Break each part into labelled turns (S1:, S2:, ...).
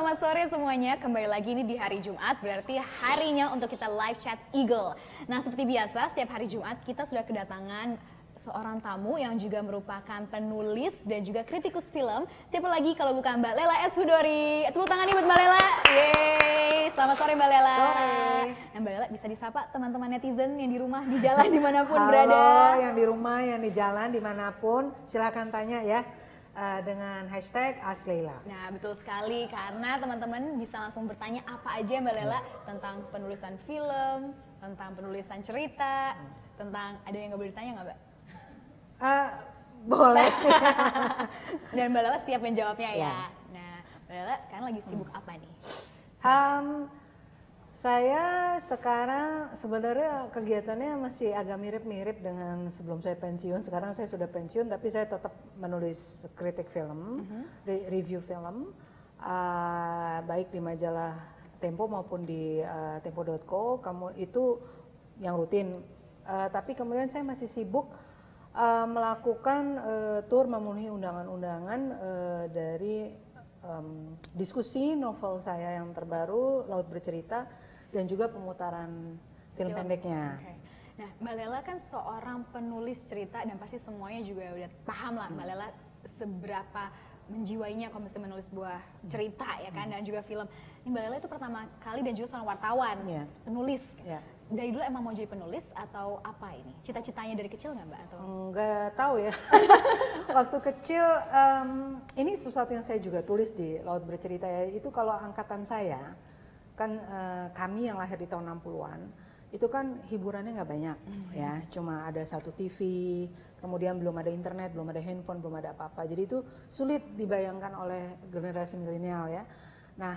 S1: selamat sore semuanya. Kembali lagi ini di hari Jumat, berarti harinya untuk kita live chat Eagle. Nah, seperti biasa, setiap hari Jumat kita sudah kedatangan seorang tamu yang juga merupakan penulis dan juga kritikus film. Siapa lagi kalau bukan Mbak Lela S. Hudori. Tepuk tangan nih buat Mbak Lela. Yeay, selamat sore Mbak Lela.
S2: Sore.
S1: Nah, Mbak Lela bisa disapa teman-teman netizen yang di rumah, di jalan, dimanapun
S2: Halo,
S1: berada.
S2: yang di rumah, yang di jalan, dimanapun, silakan tanya ya dengan hashtag #AskLeila.
S1: Nah, betul sekali karena teman-teman bisa langsung bertanya apa aja Mbak Lela tentang penulisan film, tentang penulisan cerita, tentang ada yang nggak boleh ditanya nggak Mbak?
S2: Boleh sih.
S1: Dan Mbak Lela siap menjawabnya ya.
S2: Ya.
S1: Nah, Mbak Lela sekarang lagi sibuk apa nih?
S2: Saya sekarang sebenarnya kegiatannya masih agak mirip-mirip dengan sebelum saya pensiun. Sekarang saya sudah pensiun, tapi saya tetap menulis kritik film, review film, baik di majalah Tempo maupun di tempo.co. Kamu itu yang rutin. Tapi kemudian saya masih sibuk melakukan tour memenuhi undangan-undangan dari diskusi novel saya yang terbaru Laut Bercerita dan juga pemutaran film pendeknya.
S1: Okay. Nah, Mbak Lela kan seorang penulis cerita dan pasti semuanya juga udah paham lah Mbak Lela seberapa menjiwainya kalau misalnya menulis sebuah cerita ya kan dan juga film. Ini Mbak Lela itu pertama kali dan juga seorang wartawan, penulis. Dari dulu emang mau jadi penulis atau apa ini? Cita-citanya dari kecil nggak Mbak? Atau?
S2: Nggak tahu ya. Waktu kecil ini sesuatu yang saya juga tulis di Laut Bercerita ya. Itu kalau angkatan saya kan kami yang lahir di tahun 60-an itu kan hiburannya nggak banyak ya, cuma ada satu TV, kemudian belum ada internet, belum ada handphone, belum ada apa-apa. Jadi itu sulit dibayangkan oleh generasi milenial ya. Nah,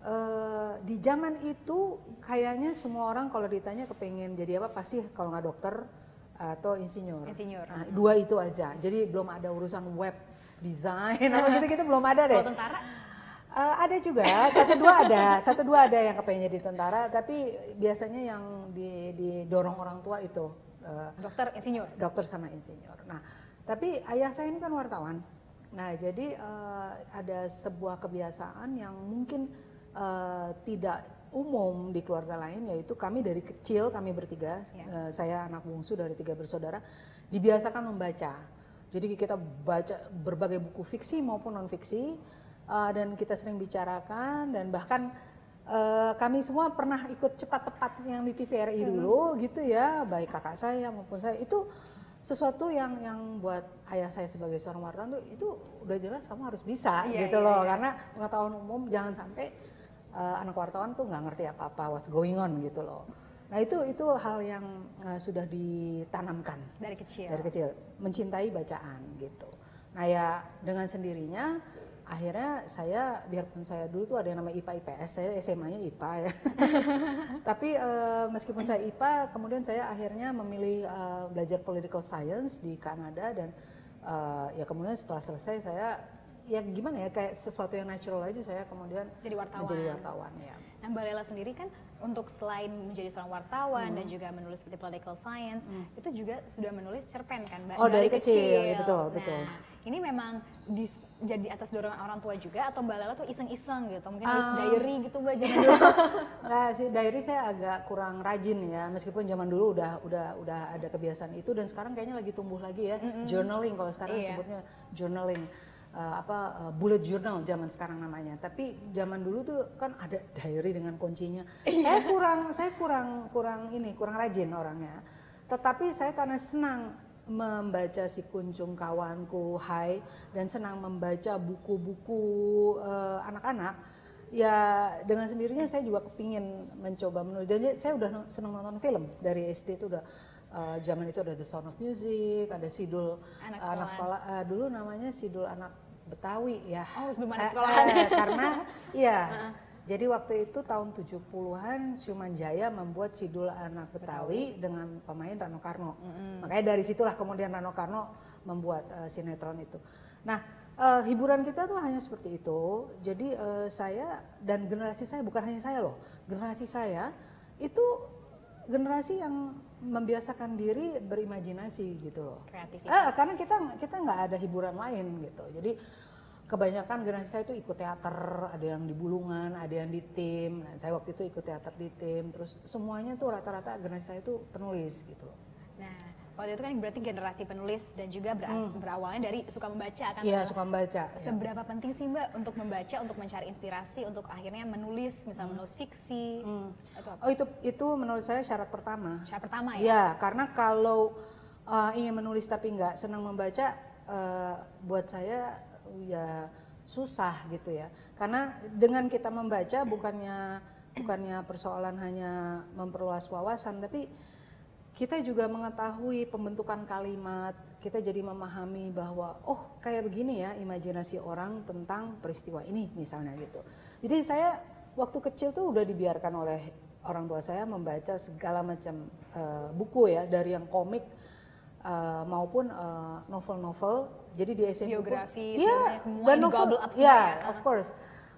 S2: di zaman itu kayaknya semua orang kalau ditanya kepengen jadi apa pasti kalau nggak dokter atau insinyur. Nah, dua itu aja. Jadi belum ada urusan web design apa gitu-gitu belum ada deh.
S1: Kalau tentara?
S2: Ada juga, satu dua ada yang kepengen jadi tentara, tapi biasanya yang didorong orang tua itu
S1: dokter, insinyur.
S2: Dokter sama insinyur. Nah, tapi ayah saya ini kan wartawan. Nah, jadi ada sebuah kebiasaan yang mungkin tidak umum di keluarga lain, yaitu kami dari kecil, kami bertiga, saya anak bungsu dari 3 bersaudara, dibiasakan membaca. Jadi kita baca berbagai buku fiksi maupun non fiksi. Dan kita sering bicarakan dan bahkan kami semua pernah ikut cepat tepat yang di TVRI dulu gitu ya, baik kakak saya maupun saya. Itu sesuatu yang buat ayah saya sebagai seorang wartawan itu udah jelas kamu harus bisa gitu loh. Karena pengetahuan umum jangan sampai anak wartawan tuh nggak ngerti apa-apa what's going on gitu loh. Nah itu hal yang sudah ditanamkan
S1: dari kecil
S2: mencintai bacaan gitu. Nah ya dengan sendirinya akhirnya saya, biarpun saya dulu tuh ada yang namanya IPA IPS, saya SMA-nya IPA ya. Tapi meskipun saya IPA, kemudian saya akhirnya memilih belajar political science di Kanada dan ya kemudian setelah selesai saya ya gimana ya kayak sesuatu yang natural aja saya kemudian menjadi wartawan ya.
S1: Nah, Mbak Lela sendiri kan untuk selain menjadi seorang wartawan dan juga menulis seperti political science, itu juga sudah menulis cerpen kan Mbak?
S2: Oh dari kecil. Ya, betul.
S1: Ini memang jadi atas dorongan orang tua juga atau Mbak Lela tuh iseng-iseng gitu, mungkin nulis diary gitu Mbak zaman dulu?
S2: Nggak sih, diary saya agak kurang rajin ya, meskipun zaman dulu udah ada kebiasaan itu dan sekarang kayaknya lagi tumbuh lagi ya, journaling kalau sekarang sebutnya journaling. Bullet journal zaman sekarang namanya. Tapi zaman dulu tuh kan ada diary dengan kuncinya. Saya kurang rajin orangnya. Tetapi saya karena senang membaca Si Kuncung Kawanku, Hai, dan senang membaca buku-buku anak-anak, ya dengan sendirinya saya juga kepingin mencoba menulis. Dan saya udah senang nonton film dari SD itu udah. Zaman itu ada The Sound of Music, ada Sidul anak sekolah, dulu namanya Sidul anak Betawi ya.
S1: Oh, sebelum anak sekolahan.
S2: Karena iya. Jadi waktu itu tahun 70-an Syuman-Jaya membuat Sidul anak Betawi dengan pemain Rano Karno. Makanya dari situlah kemudian Rano Karno membuat sinetron itu. Nah, hiburan kita tuh hanya seperti itu. Jadi saya dan generasi saya, bukan hanya saya loh. Generasi saya itu generasi yang membiasakan diri berimajinasi gitu loh.
S1: Kreativitas.
S2: Karena kita nggak ada hiburan lain gitu. Jadi kebanyakan generasi saya itu ikut teater, ada yang di Bulungan, ada yang di tim. Nah, saya waktu itu ikut teater di tim, terus semuanya tuh rata-rata generasi saya itu penulis gitu.
S1: Nah, waktu itu kan berarti generasi penulis dan juga berawalnya dari suka membaca kan?
S2: Iya, suka membaca.
S1: Seberapa penting sih Mbak untuk membaca, untuk mencari inspirasi, untuk akhirnya menulis, misalnya menulis fiksi?
S2: Oh, itu menurut saya syarat pertama.
S1: Syarat pertama ya?
S2: Iya, karena kalau ingin menulis tapi nggak senang membaca, buat saya ya susah gitu ya. Karena dengan kita membaca bukannya persoalan hanya memperluas wawasan, tapi kita juga mengetahui pembentukan kalimat, kita jadi memahami bahwa oh kayak begini ya imajinasi orang tentang peristiwa ini misalnya gitu. Jadi saya waktu kecil tuh udah dibiarkan oleh orang tua saya membaca segala macam buku ya, dari yang komik maupun novel-novel. Jadi di SMP
S1: biografi,
S2: ya,
S1: semua
S2: dan
S1: digobble up semua
S2: ya,
S1: ya.
S2: of course.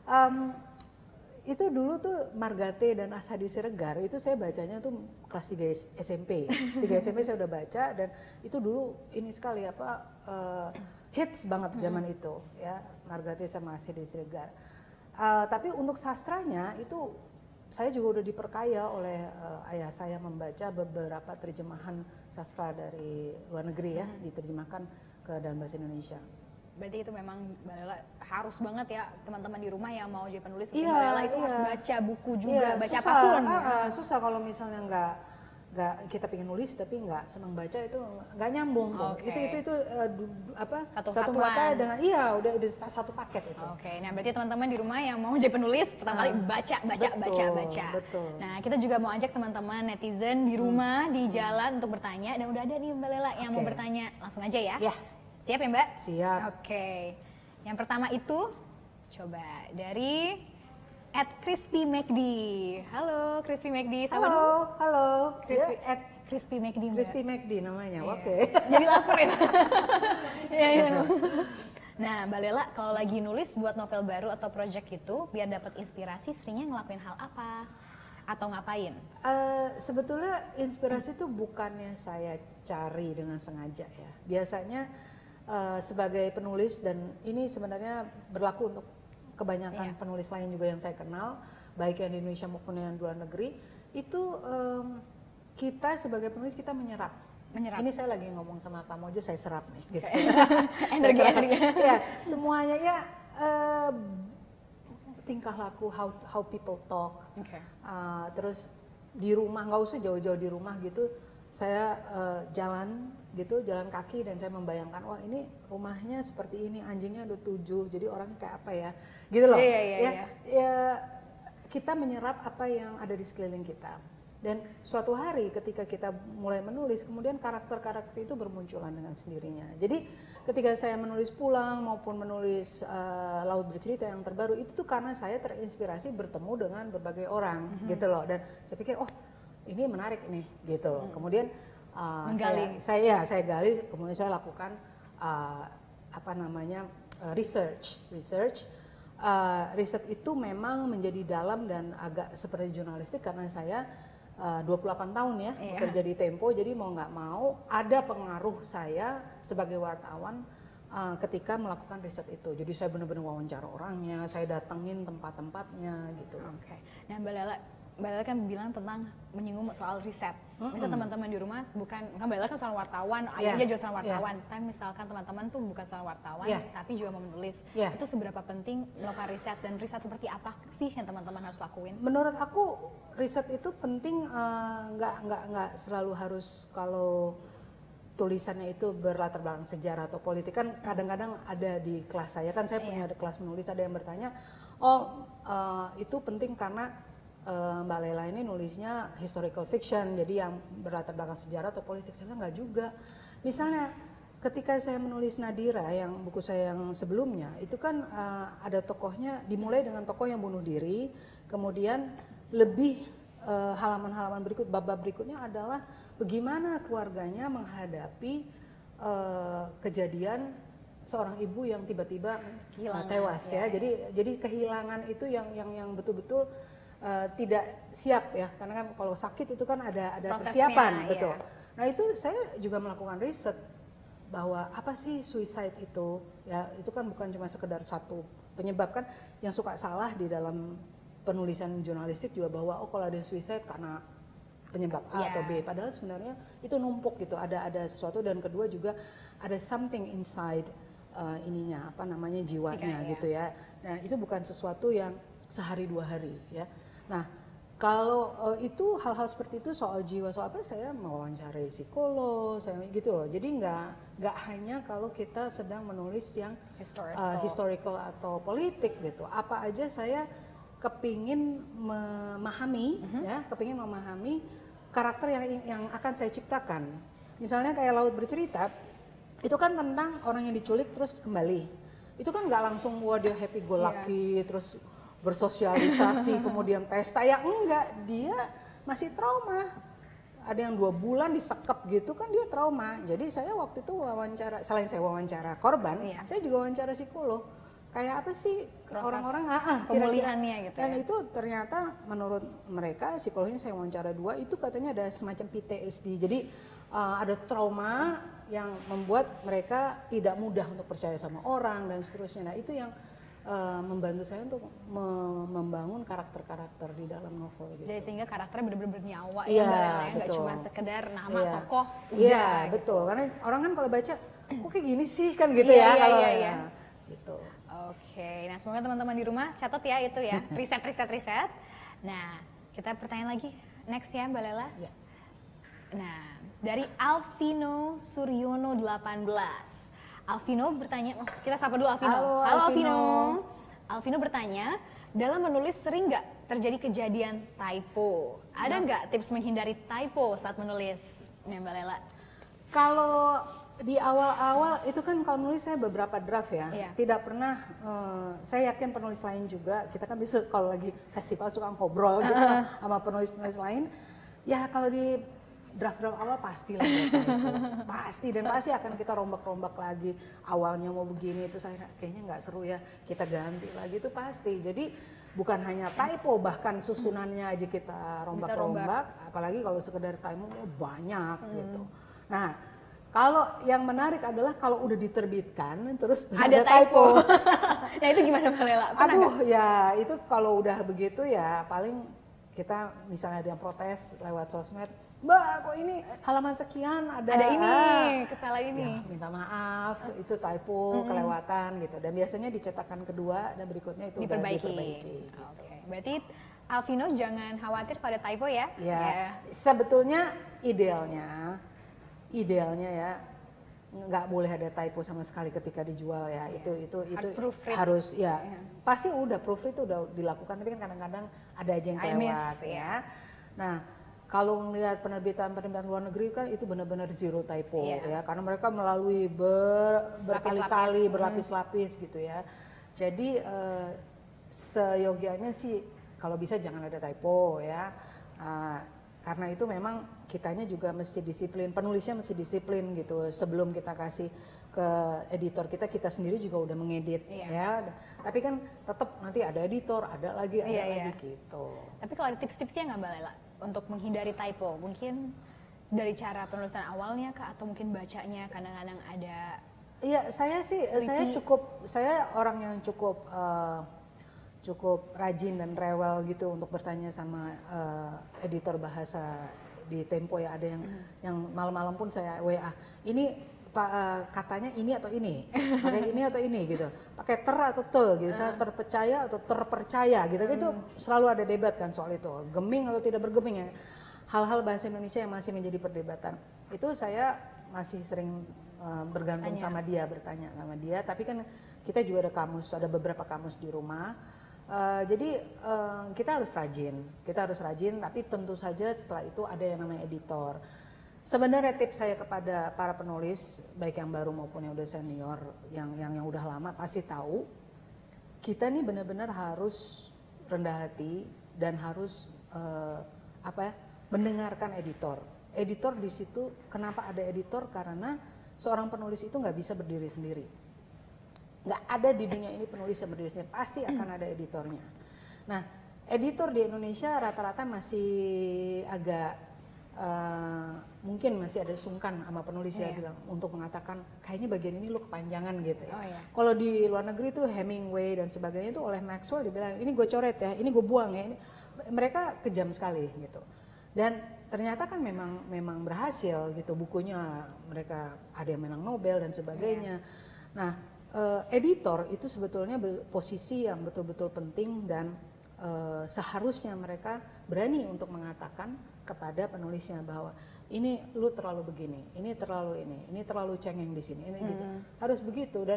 S2: Itu dulu tuh Margate dan Asadi Siregar itu saya bacanya tuh kelas 3 SMP. 3 SMP saya udah baca, dan itu dulu ini sekali hits banget zaman itu ya, Margate sama Asadi Siregar. Tapi untuk sastranya itu saya juga udah diperkaya oleh ayah saya membaca beberapa terjemahan sastra dari luar negeri ya, diterjemahkan ke dalam bahasa Indonesia.
S1: Berarti itu memang Mbak Lela harus banget ya, teman-teman di rumah yang mau jadi penulis, Mbak Lela itu harus baca buku juga, baca
S2: susah,
S1: apapun.
S2: Susah kalau misalnya nggak kita pengen nulis tapi nggak senang baca, itu nggak nyambung tuh. Itu satu mata dengan udah satu paket itu.
S1: Nah berarti teman-teman di rumah yang mau jadi penulis pertama kali baca.
S2: Betul.
S1: Nah kita juga mau ajak teman-teman netizen di rumah, di jalan untuk bertanya, dan udah ada nih Mbak Lela yang mau bertanya, langsung aja ya. Siap ya Mbak?
S2: Siap.
S1: Oke. Yang pertama itu coba dari @crispy McD. Halo Crispy McD.
S2: Halo.
S1: Crispy McD.
S2: Crispy McD namanya.
S1: Iya.
S2: Oke.
S1: Jadi lapar ya. Iya. Nah, Mbak Lela kalau lagi nulis buat novel baru atau project itu, biar dapat inspirasi seringnya ngelakuin hal apa? Atau ngapain?
S2: Sebetulnya inspirasi itu bukannya saya cari dengan sengaja ya. Biasanya sebagai penulis, dan ini sebenarnya berlaku untuk kebanyakan penulis lain juga yang saya kenal, baik yang di Indonesia maupun yang di luar negeri, itu kita sebagai penulis kita menyerap. Ini saya lagi ngomong sama kamu aja saya serap nih. Gitu.
S1: Energi.
S2: Ya, semuanya ya. Tingkah laku, how people talk. Terus di rumah, nggak usah jauh-jauh di rumah gitu, saya jalan kaki, dan saya membayangkan, wah ini rumahnya seperti ini, anjingnya ada 7, jadi orangnya kayak apa ya, gitu loh. Ya, kita menyerap apa yang ada di sekeliling kita. Dan suatu hari ketika kita mulai menulis, kemudian karakter-karakter itu bermunculan dengan sendirinya. Jadi ketika saya menulis Pulang maupun menulis Laut Bercerita yang terbaru, itu tuh karena saya terinspirasi bertemu dengan berbagai orang gitu loh. Dan saya pikir, oh ini menarik nih gitu. Kemudian saya gali, kemudian saya lakukan research. Riset itu memang menjadi dalam dan agak seperti jurnalistik, karena saya 28 tahun ya bekerja di Tempo, jadi mau nggak mau ada pengaruh saya sebagai wartawan ketika melakukan riset itu. Jadi saya benar-benar wawancara orangnya, saya datengin tempat-tempatnya gitu.
S1: Nah Mbak Lela kan bilang tentang menyinggung soal riset. Misal teman-teman di rumah kan Mbak Lela kan seorang wartawan, ayahnya juga seorang wartawan. Tapi misalkan teman-teman tuh bukan seorang wartawan, tapi juga mau menulis. Itu seberapa penting melakukan riset, dan riset seperti apa sih yang teman-teman harus lakuin?
S2: Menurut aku riset itu penting, nggak selalu harus kalau tulisannya itu berlatar belakang sejarah atau politik. Kan kadang-kadang ada di kelas saya punya kelas menulis, ada yang bertanya, itu penting karena Mbak Lela ini nulisnya historical fiction, jadi yang berlatar belakang sejarah atau politik. Saya bilang nggak juga. Misalnya ketika saya menulis Nadira, yang buku saya yang sebelumnya, itu kan ada tokohnya, dimulai dengan tokoh yang bunuh diri, kemudian lebih halaman-halaman bab-bab berikutnya adalah bagaimana keluarganya menghadapi kejadian seorang ibu yang tiba-tiba tewas ya. Jadi kehilangan itu yang betul-betul tidak siap ya, karena kan kalau sakit itu kan ada persiapan, betul. Nah itu saya juga melakukan riset bahwa apa sih suicide itu, ya itu kan bukan cuma sekedar satu penyebab kan, yang suka salah di dalam penulisan jurnalistik juga bahwa oh kalau ada suicide karena penyebab A atau B, padahal sebenarnya itu numpuk gitu, ada sesuatu, dan kedua juga ada something inside ininya apa namanya jiwanya gitu ya. Nah itu bukan sesuatu yang sehari dua hari ya. Nah kalau itu hal-hal seperti itu soal jiwa soal apa, saya mewawancarai psikolog, saya gitu loh. Jadi nggak hanya kalau kita sedang menulis yang historical atau politik gitu. Apa aja saya kepingin memahami ya, kepingin memahami karakter yang akan saya ciptakan. Misalnya kayak Laut Bercerita, itu kan tentang orang yang diculik terus kembali. Itu kan nggak langsung wah dia happy go lucky terus bersosialisasi kemudian pesta, ya enggak, dia masih trauma. Ada yang 2 bulan disekep gitu kan, dia trauma. Jadi saya waktu itu wawancara, selain saya wawancara korban, saya juga wawancara psikolog. Kayak apa sih orang-orang
S1: pemulihannya gitu.
S2: Dan itu ternyata menurut mereka, psikolognya saya wawancara 2, itu katanya ada semacam PTSD. Jadi ada trauma yang membuat mereka tidak mudah untuk percaya sama orang dan seterusnya. Nah itu yang membantu saya untuk membangun karakter-karakter di dalam novel gitu.
S1: Jadi sehingga karakternya benar-benar bernyawa ya, nggak cuma sekedar nama tokoh udah.
S2: Iya betul, karena orang kan kalau baca kok kayak gini sih kan gitu ya kalau gitu.
S1: Oke, nah semoga teman-teman di rumah catat ya itu ya, riset. Nah kita pertanyaan lagi next ya Mbak Lela.
S2: Ya.
S1: Nah dari Alvino Suryono 18. Alvino bertanya, kita sapa dulu Alvino. Halo Alvino. Alvino bertanya, dalam menulis sering nggak terjadi kejadian typo? Ada nggak tips menghindari typo saat menulis, Mbak Lela?
S2: Kalau di awal-awal itu kan kalau menulis saya beberapa draft ya, tidak pernah. Saya yakin penulis lain juga. Kita kan bisa kalau lagi festival suka ngobrol gitu sama penulis-penulis lain. Ya kalau di draft-draft awal pasti lah pasti akan kita rombak-rombak lagi, awalnya mau begini itu saya kayaknya nggak seru ya, kita ganti lagi, itu pasti. Jadi bukan hanya typo, bahkan susunannya aja kita rombak-rombak, apalagi kalau sekedar typo banyak gitu. Nah kalau yang menarik adalah kalau udah diterbitkan terus ada typo.
S1: Nah itu gimana Mbak Lela?
S2: Ya itu kalau udah begitu ya paling kita misalnya ada yang protes lewat sosmed, Mbak kok ini halaman sekian ada
S1: ini kesalahan ini,
S2: ya, minta maaf itu typo kelewatan gitu, dan biasanya dicetakan kedua dan berikutnya itu diperbaiki. Gitu.
S1: Oke. Berarti Alvino jangan khawatir pada typo ya?
S2: Ya. Sebetulnya idealnya ya nggak boleh ada typo sama sekali ketika dijual ya. Itu harus ya. Pasti udah proofread itu udah dilakukan, tapi kan kadang-kadang ada aja yang kelewat ya. Nah kalau melihat penerbitan luar negeri kan itu benar-benar zero typo ya, karena mereka melalui berkali-kali berlapis-lapis gitu ya. Jadi seyogianya sih kalau bisa jangan ada typo ya, karena itu memang kitanya juga mesti disiplin, penulisnya mesti disiplin gitu. Sebelum kita kasih ke editor kita sendiri juga udah mengedit ya. Tapi kan tetap nanti ada editor, ada lagi gitu. Tapi
S1: kalau ada tips-tipsnya nggak Mbak Lela untuk menghindari typo? Mungkin dari cara penulisan awalnya kah, atau mungkin bacanya kadang-kadang ada? Iya,
S2: saya orang yang cukup rajin dan rewel gitu untuk bertanya sama editor bahasa di Tempo ya. Ada yang malam-malam pun saya WA, ini katanya ini atau ini, pakai ini atau ini gitu, pakai ter atau te gitu, saya terpercaya atau terpercaya gitu, itu selalu ada debat kan soal itu, geming atau tidak bergeming ya, hal-hal bahasa Indonesia yang masih menjadi perdebatan. Itu saya masih sering bergantung sama dia, bertanya sama dia. Tapi kan kita juga ada kamus, ada beberapa kamus di rumah. Jadi kita harus rajin, tapi tentu saja setelah itu ada yang namanya editor. Sebenarnya tips saya kepada para penulis, baik yang baru maupun yang udah senior, yang udah lama pasti tahu, kita nih benar-benar harus rendah hati dan harus mendengarkan editor. Editor di situ, kenapa ada editor? Karena seorang penulis itu nggak bisa berdiri sendiri. Nggak ada di dunia ini penulis yang berdiri sendiri, pasti akan ada editornya. Nah, editor di Indonesia rata-rata masih agak mungkin masih ada sungkan sama penulis ya bilang untuk mengatakan kayaknya bagian ini lo kepanjangan gitu ya. Kalau di luar negeri tuh Hemingway dan sebagainya itu oleh Maxwell dibilang ini gue coret ya, ini gue buang ya. Ini, mereka kejam sekali gitu. Dan ternyata kan memang berhasil gitu bukunya, mereka ada yang menang Nobel dan sebagainya. Nah, editor itu sebetulnya posisi yang betul-betul penting dan seharusnya mereka berani untuk mengatakan kepada penulisnya bahwa ini lu terlalu begini, ini terlalu cengeng di sini, ini gitu. Harus begitu dan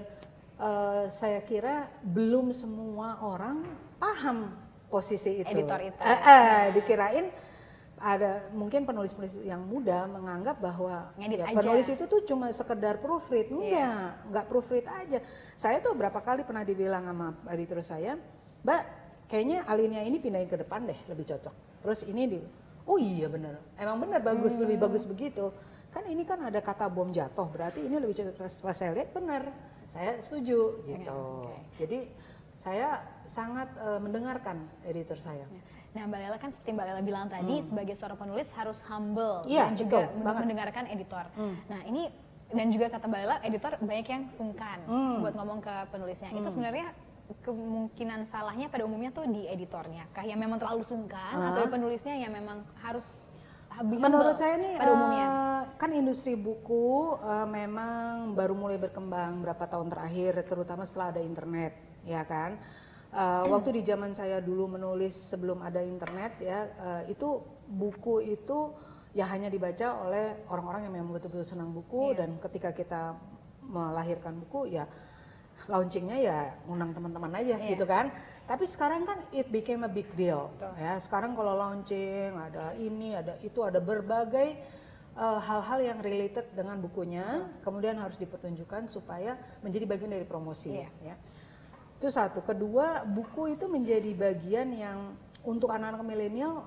S2: saya kira belum semua orang paham posisi itu.
S1: Editor itu.
S2: Dikirain ada mungkin penulis-penulis yang muda menganggap bahwa
S1: ya,
S2: penulis itu tuh cuma sekedar proofread, enggak proofread aja. Saya tuh berapa kali pernah dibilang sama editor saya, Mbak, kayaknya alinea ini pindahin ke depan deh, lebih cocok. Terus ini oh iya benar, emang benar bagus, lebih bagus begitu. Kan ini kan ada kata bom jatuh, berarti ini lebih cocok. Pas saya lihat benar, saya setuju gitu. Jadi saya sangat mendengarkan editor saya.
S1: Nah, Mbak Lela kan seperti Mbak Lela bilang tadi, sebagai seorang penulis harus humble
S2: dan
S1: juga mendengarkan editor. Nah, ini dan juga kata Mbak Lela, editor banyak yang sungkan buat ngomong ke penulisnya. Itu sebenarnya kemungkinan salahnya pada umumnya tuh di editornya, kah yang memang terlalu sungkan atau penulisnya yang memang harus
S2: menurut saya nih
S1: pada umumnya?
S2: Kan industri buku memang baru mulai berkembang berapa tahun terakhir, terutama setelah ada internet, ya kan. Waktu di zaman saya dulu menulis sebelum ada internet ya, itu buku itu ya hanya dibaca oleh orang-orang yang memang betul-betul senang buku dan ketika kita melahirkan buku ya launchingnya ya undang teman-teman aja gitu kan. Tapi sekarang kan it became a big deal. Ya, sekarang kalau launching ada ini, ada itu, ada berbagai hal-hal yang related dengan bukunya, kemudian harus dipertunjukkan supaya menjadi bagian dari promosi. Ya. Itu satu. Kedua, buku itu menjadi bagian yang untuk anak-anak milenial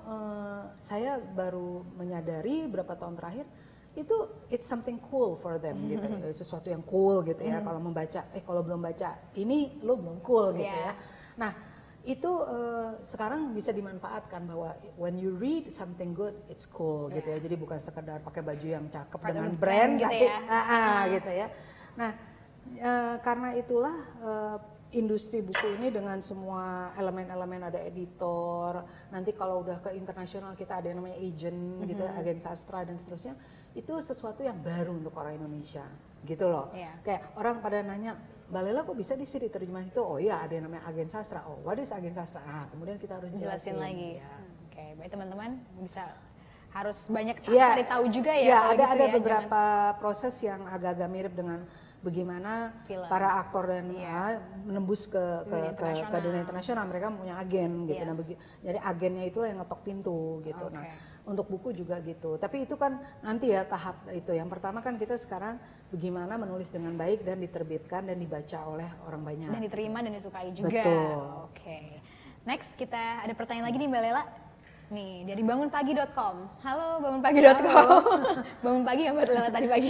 S2: saya baru menyadari beberapa tahun terakhir itu it's something cool for them gitu, sesuatu yang cool gitu ya. Kalau membaca, kalau belum baca ini lo belum cool gitu ya. Nah itu sekarang bisa dimanfaatkan bahwa when you read something good it's cool gitu ya. Jadi bukan sekedar pakai baju yang cakep dengan brand gitu ya. Gitu ya. Nah karena itulah industri buku ini dengan semua elemen-elemen, ada editor, nanti kalau udah ke internasional kita ada yang namanya agent gitu, agen sastra dan seterusnya. Itu sesuatu yang baru untuk orang Indonesia gitu loh. Kayak orang pada nanya, Mbak Lela kok bisa di sini terjemahan itu? Oh iya ada yang namanya agen sastra. Oh what is agen sastra? Nah kemudian kita harus jelasin
S1: lagi. Oke, baik teman-teman bisa harus banyak cari tahu juga ya.
S2: Ada beberapa proses yang agak-agak mirip dengan bagaimana para aktor dan menembus ke dunia internasional. Mereka punya agen gitu. Nah, jadi agennya itulah yang ngetok pintu gitu. Nah, untuk buku juga gitu. Tapi itu kan nanti ya tahap itu. Yang pertama kan kita sekarang bagaimana menulis dengan baik dan diterbitkan dan dibaca oleh orang banyak.
S1: Dan diterima dan disukai juga.
S2: Betul.
S1: Oke. Next kita ada pertanyaan lagi nih Mbak Lela. Nih dari bangunpagi.com. Halo bangunpagi.com. Bangun pagi ya Mbak Lela tadi pagi.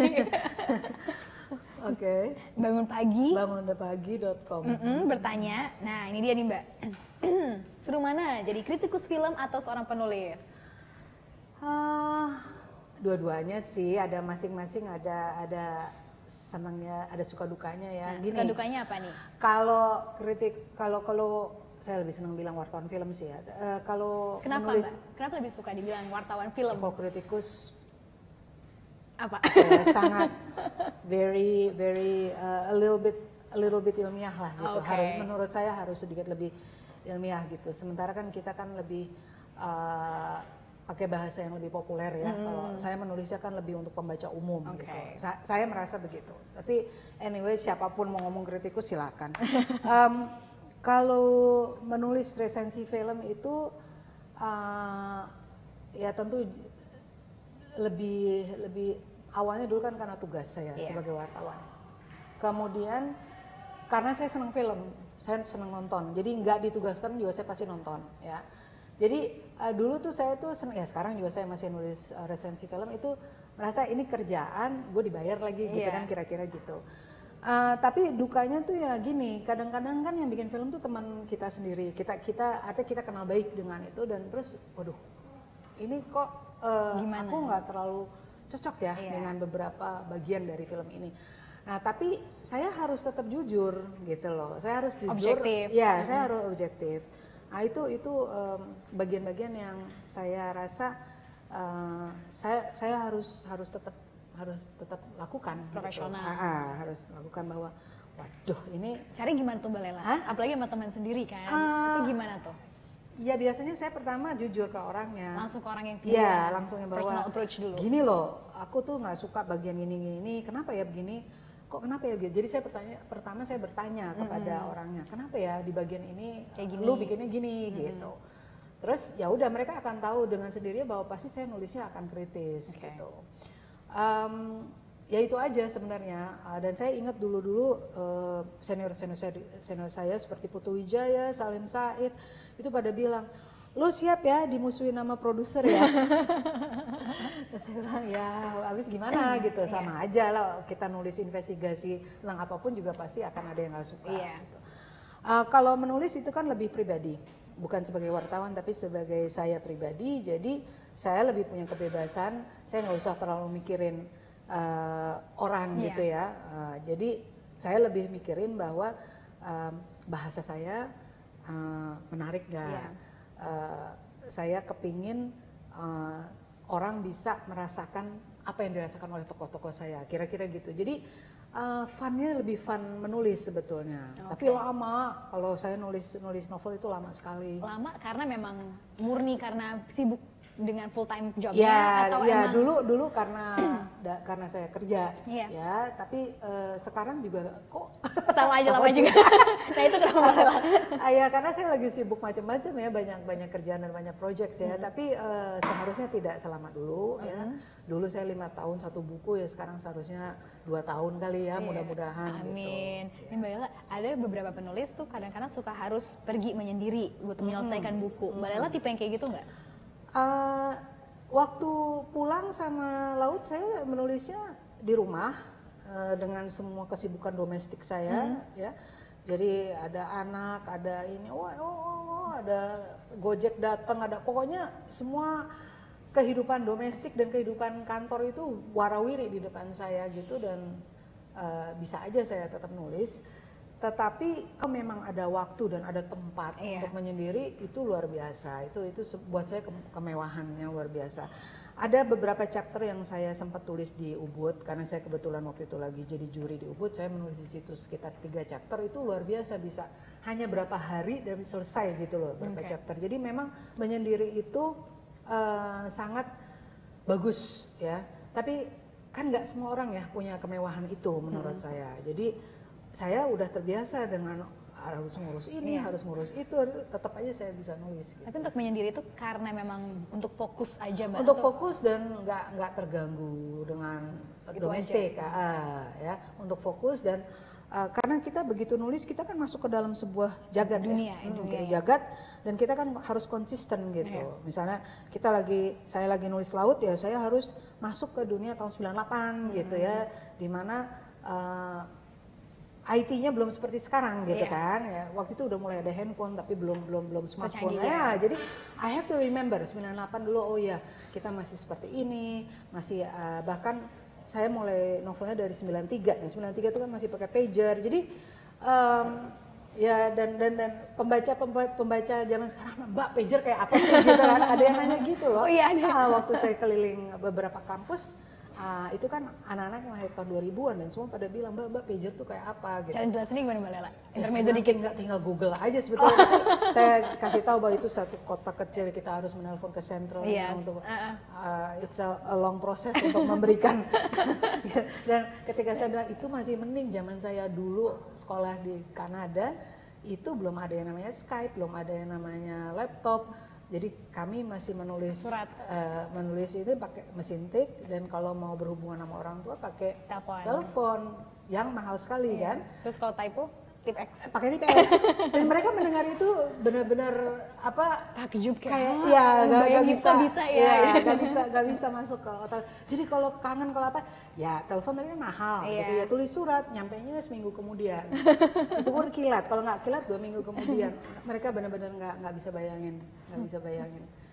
S2: Oke. Bangunpagi.com.
S1: Bertanya. Nah, ini dia nih Mbak. Seru mana jadi kritikus film atau seorang penulis?
S2: Dua-duanya sih, ada masing-masing, ada senangnya, ada suka dukanya ya.
S1: Nah, suka dukanya apa nih?
S2: Kalau kritik, kalau saya lebih senang bilang wartawan film sih ya. Kalau
S1: kenapa
S2: menulis,
S1: Mbak? Kenapa lebih suka dibilang wartawan film?
S2: Kalau kritikus
S1: apa?
S2: Sangat very a little bit ilmiah lah gitu. Harus, menurut saya harus sedikit lebih ilmiah gitu. Sementara kan kita kan lebih pakai bahasa yang lebih populer ya. Kalau saya menulisnya kan lebih untuk pembaca umum gitu. Saya merasa begitu. Tapi anyway siapapun mau ngomong kritikus silakan. Kalau menulis resensi film itu ya tentu lebih awalnya dulu kan karena tugas saya sebagai wartawan. Kemudian karena saya senang film, saya senang nonton. Jadi nggak ditugaskan juga saya pasti nonton ya. Jadi dulu tuh saya tuh senang, ya sekarang juga saya masih nulis resensi film itu merasa ini kerjaan, gue dibayar lagi gitu kan kira-kira gitu. Tapi dukanya tuh ya gini, kadang-kadang kan yang bikin film tuh teman kita sendiri, kita kenal baik dengan itu dan terus, waduh, ini kok
S1: Gimana?
S2: aku nggak terlalu cocok ya
S1: Iya.
S2: dengan beberapa bagian dari film ini. Nah, tapi saya harus tetap jujur gitu loh. Saya harus jujur.
S1: Objektif.
S2: Ya, saya harus objektif. Nah, itu bagian-bagian yang saya rasa saya harus tetap lakukan.
S1: Profesional.
S2: Gitu. Harus lakukan bahwa, waduh ini.
S1: Cari gimana tuh Mbak Lela?
S2: Hah?
S1: Apalagi sama teman sendiri kan. Itu gimana tuh?
S2: Ya biasanya saya pertama jujur ke orangnya.
S1: Langsung ke orang yang
S2: Iya, langsung yang
S1: personal
S2: bahwa
S1: approach dulu.
S2: gini loh, aku tuh nggak suka bagian ini. Kenapa ya begini? Kok kenapa ya begini? Jadi saya pertama saya bertanya kepada orangnya, kenapa ya di bagian ini
S1: Kayak gini.
S2: lu bikinnya gini gitu. Terus ya udah mereka akan tahu dengan sendirinya bahwa pasti saya nulisnya akan kritis gitu. Ya itu aja sebenarnya. Dan saya ingat dulu senior saya seperti Putu Wijaya, Salim Said itu pada bilang, lo siap ya dimusuhin nama produser ya? Terus saya bilang ya habis gimana gitu, sama aja lah kita nulis investigasi tentang apapun juga pasti akan ada yang nggak suka.
S1: Iya.
S2: Gitu. Kalau menulis itu kan lebih pribadi, bukan sebagai wartawan tapi sebagai saya pribadi. Jadi saya lebih punya kebebasan, saya nggak usah terlalu mikirin orang gitu ya. Jadi saya lebih mikirin bahwa bahasa saya menarik nggak. Saya kepingin orang bisa merasakan apa yang dirasakan oleh tokoh-tokoh saya, kira-kira gitu. Jadi funnya lebih fun menulis sebetulnya. Tapi lama, kalau saya nulis novel itu lama sekali.
S1: Lama karena memang murni karena sibuk dengan full time jobnya
S2: Ya,
S1: atau
S2: ya
S1: emang
S2: dulu karena saya kerja,
S1: Iya.
S2: ya. Tapi sekarang juga kok
S1: sama aja lama juga. Nah itu kenapa Mbak Lela?
S2: Ya karena saya lagi sibuk macam-macam ya, banyak kerjaan dan banyak project ya. Tapi seharusnya tidak selama dulu ya. Dulu saya 5 tahun satu buku ya, sekarang seharusnya 2 tahun kali ya, mudah-mudahan.
S1: Amin.
S2: Gitu.
S1: Nih Mbak Lela, ada beberapa penulis tuh kadang-kadang suka harus pergi menyendiri buat menyelesaikan buku. Mbak Lela tipe yang kayak gitu nggak?
S2: Waktu pulang sama Laut saya menulisnya di rumah dengan semua kesibukan domestik saya ya. Jadi ada anak, ada ini, ada Gojek datang, ada pokoknya semua kehidupan domestik dan kehidupan kantor itu warawiri di depan saya gitu, dan bisa aja saya tetap nulis. Tetapi kalau memang ada waktu dan ada tempat untuk menyendiri, itu luar biasa. Itu buat saya kemewahan yang luar biasa. Ada beberapa chapter yang saya sempat tulis di Ubud, karena saya kebetulan waktu itu lagi jadi juri di Ubud. Saya menulis di situ sekitar 3 chapter, itu luar biasa, bisa hanya berapa hari dan selesai gitu loh, berapa chapter. Jadi memang menyendiri itu sangat bagus ya. Tapi kan nggak semua orang ya punya kemewahan itu menurut saya. Jadi saya udah terbiasa dengan harus ngurus ini, harus ngurus itu, tetap aja saya bisa nulis. Gitu.
S1: Tapi untuk menyendiri itu karena memang untuk fokus aja Mbak?
S2: Untuk fokus dan nggak terganggu dengan
S1: Gitu
S2: domestik, ya. Untuk fokus dan karena kita begitu nulis kita kan masuk ke dalam sebuah jagat
S1: dunia,
S2: dunia jagat, dan kita kan harus konsisten gitu. Misalnya saya lagi nulis Laut ya, saya harus masuk ke dunia tahun 98 gitu ya, dimana IT-nya belum seperti sekarang gitu kan ya. Waktu itu udah mulai ada handphone tapi belum smartphone ya. Jadi I have to remember 98 dulu, oh ya kita masih seperti ini, masih bahkan saya mulai novelnya dari 93 ya. 93 itu kan masih pakai pager. Jadi ya dan pembaca zaman sekarang, Mbak pager kayak apa sih gitu kan, ada yang nanya gitu loh. Waktu saya keliling beberapa kampus, itu kan anak-anak yang lahir tahun 2000-an dan semua pada bilang, Mbak pager tuh kayak apa gitu.
S1: Cara jelasinnya gimana Mbak Lela?
S2: Intermezzo dikit, tinggal Google aja sebetulnya. Tapi saya kasih tahu bahwa itu satu kota kecil, kita harus menelpon ke sentral untuk it's a long process untuk memberikan. Dan ketika saya bilang itu masih mending, zaman saya dulu sekolah di Kanada itu belum ada yang namanya Skype, belum ada yang namanya laptop. Jadi kami masih menulis
S1: surat,
S2: menulis ini pakai mesin tik, dan kalau mau berhubungan sama orang tua pakai telepon yang mahal sekali kan.
S1: Terus kalau typo, tip X.
S2: Pakai tip X. Dan mereka mendengar itu benar-benar
S1: takjub
S2: kayak ya nggak
S1: bisa ya.
S2: Nggak bisa masuk ke otak. Jadi kalau kangen kalau apa ya telepon, tapi kan mahal gitu ya, tulis surat nyampainya seminggu kemudian. Itu pun kilat, kalau nggak kilat 2 minggu kemudian. Mereka benar-benar nggak bisa bayangin.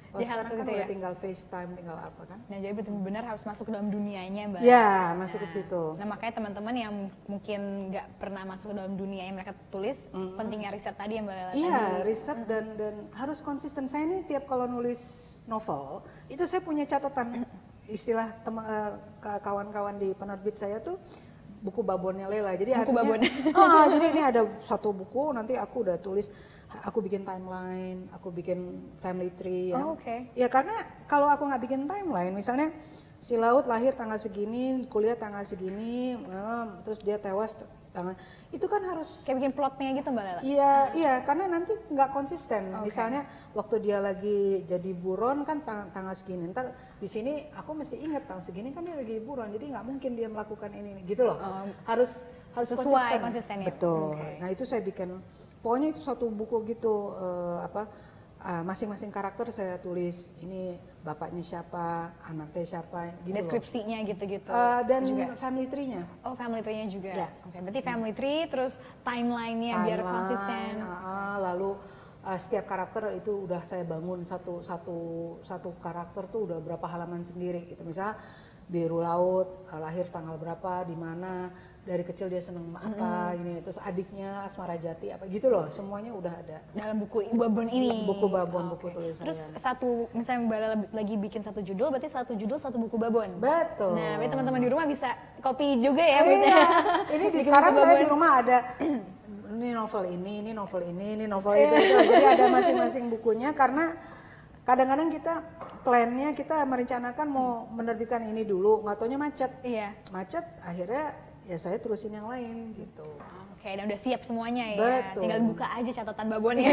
S2: Kalau
S1: Dia harus
S2: sekarang kan
S1: begitu
S2: udah
S1: ya?
S2: tinggal FaceTime, tinggal apa kan?
S1: Nah, jadi benar-benar harus masuk ke dalam dunianya, Mbak.
S2: Ya, masuk ke situ.
S1: Nah, makanya teman-teman yang mungkin nggak pernah masuk ke dalam dunia yang mereka tulis, pentingnya riset tadi yang Mbak Lela
S2: Iya,
S1: tadi.
S2: riset dan harus konsisten. Saya ini tiap kalau nulis novel, itu saya punya catatan. Istilah kawan-kawan di penerbit saya tuh buku babonnya Lela. Jadi
S1: Buku
S2: artinya,
S1: babon.
S2: jadi ini ada satu buku, nanti aku udah tulis, aku bikin timeline, aku bikin family tree ya.
S1: Oh, oke.
S2: Ya karena kalau aku nggak bikin timeline, misalnya si Laut lahir tanggal segini, kuliah tanggal segini, terus dia tewas tanggal, itu kan harus
S1: Kayak bikin plotnya gitu, Mbak Lela.
S2: iya, karena nanti nggak konsisten.
S1: Oke.
S2: Misalnya waktu dia lagi jadi buron kan tanggal segini. Ntar di sini aku mesti ingat tanggal segini kan dia lagi buron, jadi nggak mungkin dia melakukan ini gitu loh. Harus
S1: Sesuai konsistennya.
S2: Betul.
S1: Oke.
S2: Nah itu saya bikin. Pokoknya itu satu buku gitu. Masing-masing karakter saya tulis. Ini bapaknya siapa, anaknya siapa, gitu loh.
S1: Deskripsinya gitu-gitu.
S2: Dan
S1: juga.
S2: family tree-nya.
S1: Oh, family tree-nya juga.
S2: Ya.
S1: Oke, berarti family tree terus timeline-nya biar
S2: Timeline,
S1: konsisten.
S2: lalu setiap karakter itu udah saya bangun satu karakter tuh udah berapa halaman sendiri gitu. Misalnya Biru Laut lahir tanggal berapa, di mana, dari kecil dia seneng apa, ini terus adiknya Asmara Jati apa gitu loh, semuanya udah ada
S1: Dalam buku babon ini.
S2: buku babon,
S1: Oke.
S2: buku tulisan.
S1: Terus misalnya Mbak Lela lagi bikin satu judul, berarti satu judul satu buku babon.
S2: Betul.
S1: Nah, berarti teman-teman di rumah bisa copy juga ya.
S2: Iya,
S1: maksudnya.
S2: ini di
S1: Bikin
S2: sekarang
S1: buku
S2: saya
S1: babon.
S2: di rumah ada ini novel ini novel ini novel itu. Jadi ada masing-masing bukunya karena kadang-kadang kita plannya kita merencanakan mau menerbitkan ini dulu, nggak taunya macet.
S1: Iya.
S2: Macet akhirnya ya saya terusin yang lain gitu.
S1: Oke, dan udah siap semuanya ya.
S2: Betul.
S1: Tinggal buka aja catatan babonnya.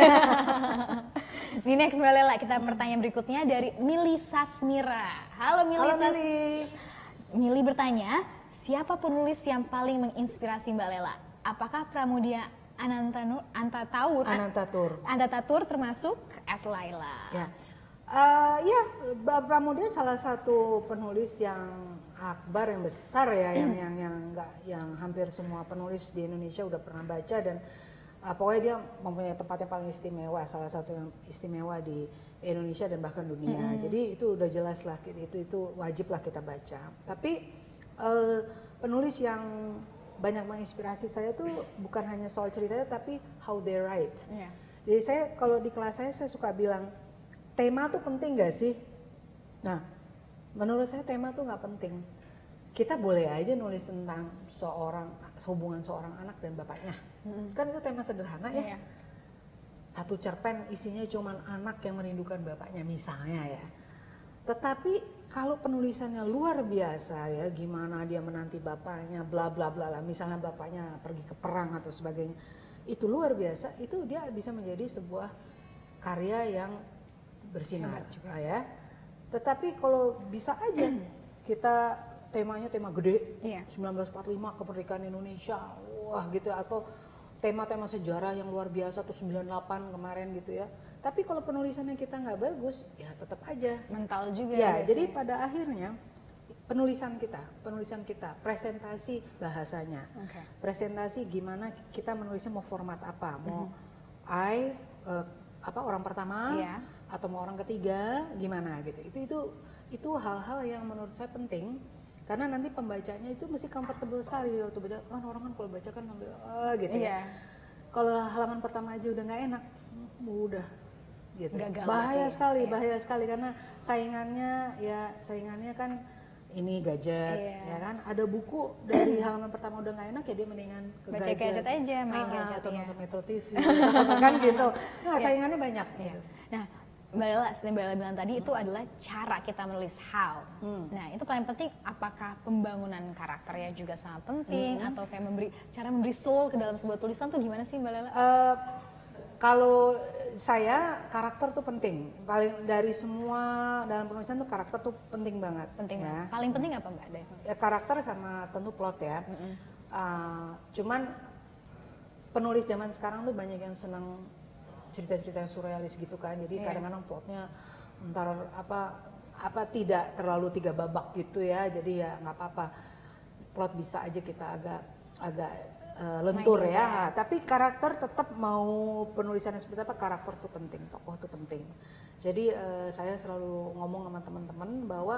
S1: Ini next Mbak Lela, kita pertanyaan berikutnya dari Mili Sasmira. Halo Mili.
S2: Halo Mili.
S1: Mili bertanya, siapa penulis yang paling menginspirasi Mbak Lela? Apakah Pramudia Anantatur termasuk S. Laila?
S2: Ya. Pramudia salah satu penulis yang akbar, yang besar ya, yang hampir semua penulis di Indonesia udah pernah baca, dan pokoknya dia mempunyai tempat yang paling istimewa, salah satu yang istimewa di Indonesia dan bahkan dunia. Jadi itu udah jelas lah, itu wajib lah kita baca. Tapi penulis yang banyak menginspirasi saya tuh bukan hanya soal ceritanya, tapi how they write.
S1: Iya.
S2: Jadi saya kalau di kelas saya suka bilang, tema tuh penting gak sih? Nah, menurut saya tema tuh nggak penting. Kita boleh aja nulis tentang hubungan seorang anak dan bapaknya. Kan itu tema sederhana ya.
S1: Iya.
S2: Satu cerpen isinya cuman anak yang merindukan bapaknya misalnya ya. Tetapi kalau penulisannya luar biasa ya, gimana dia menanti bapaknya, bla bla bla lah. Misalnya bapaknya pergi ke perang atau sebagainya, itu luar biasa. Itu dia bisa menjadi sebuah karya yang bersinar juga ya. Tetapi kalau bisa aja kita temanya tema gede,
S1: Iya.
S2: 1945 kemerdekaan Indonesia, wah gitu, atau tema-tema sejarah yang luar biasa tuh 98 kemarin gitu ya. Tapi kalau penulisannya kita nggak bagus, ya tetap aja
S1: Mental juga.
S2: ya.
S1: biasanya.
S2: Jadi pada akhirnya penulisan kita, presentasi bahasanya, presentasi gimana kita menulisnya, mau format apa, mau orang pertama,
S1: Iya.
S2: atau mau orang ketiga, gimana gitu. Itu hal-hal yang menurut saya penting, karena nanti pembacanya itu mesti comfortable sekali waktu baca. Kan orang kan kalau baca kan sambil gitu
S1: Iya.
S2: ya. Kalau halaman pertama aja udah nggak enak, udah gitu.
S1: Gagal
S2: Bahaya
S1: berarti,
S2: sekali karena saingannya kan ini gadget,
S1: Iya.
S2: ya kan. Ada buku dari halaman pertama udah nggak enak, ya dia mendingan ke
S1: Baca
S2: gadget
S1: aja, main gadget
S2: atau
S1: ya.
S2: nonton Metro TV kan gitu. Nah, saingannya banyak.
S1: Iya.
S2: Gitu.
S1: Nah, Mbak Lela, seperti Mbak Lela bilang tadi, itu adalah cara kita menulis how. Nah, itu paling penting. Apakah pembangunan karakternya juga sangat penting, atau kayak cara memberi soul ke dalam sebuah tulisan tuh gimana sih Mbak Lela?
S2: Kalau saya, karakter tuh penting. Paling dari semua dalam penulisan tuh karakter tuh penting banget.
S1: Penting
S2: ya.
S1: banget. Paling penting apa Mbak?
S2: Ya, karakter sama tentu plot ya. Cuman penulis zaman sekarang tuh banyak yang senang cerita-cerita yang surrealis gitu kan. Jadi kadang-kadang plotnya entar apa tidak terlalu 3 babak gitu ya. Jadi ya nggak apa-apa. Plot bisa aja kita agak lentur
S1: Main
S2: ya. Tapi karakter tetap mau penulisannya seperti apa, karakter tuh penting, tokoh tuh penting. Jadi saya selalu ngomong sama teman-teman bahwa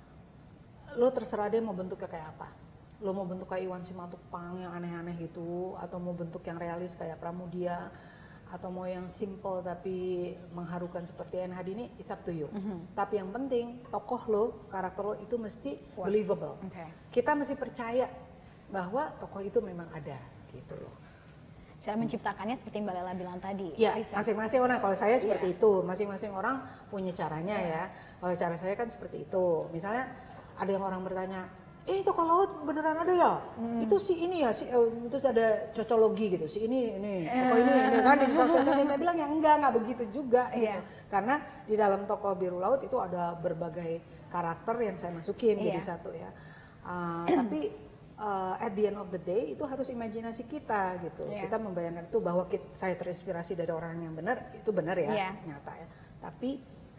S2: lo terserah deh mau bentuknya kayak apa. Lo mau bentuk kayak Iwan Simatupang yang aneh-aneh itu, atau mau bentuk yang realis kayak Pramudia, atau mau yang simple tapi mengharukan seperti N. Hadini, it's up to you. Tapi yang penting tokoh lo, karakter lo itu mesti believable. Kita mesti percaya bahwa tokoh itu memang ada gitu loh.
S1: Cara menciptakannya seperti Mbak Lela bilang tadi.
S2: Ya, masing-masing orang. Kalau saya seperti itu, masing-masing orang punya caranya ya. Kalau cara saya kan seperti itu. Misalnya ada yang orang bertanya, tokoh laut beneran ada ya? Itu si ini ya, terus ada cocologi gitu. Si ini tokoh ini kan dicocok-cocokin. Saya bilang ya enggak begitu juga gitu. Karena di dalam tokoh Biru Laut itu ada berbagai karakter yang saya masukin jadi satu ya. Tapi at the end of the day itu harus imajinasi kita gitu. Kita membayangkan itu bahwa saya terinspirasi dari orang yang benar, itu benar ya, nyata ya. Tapi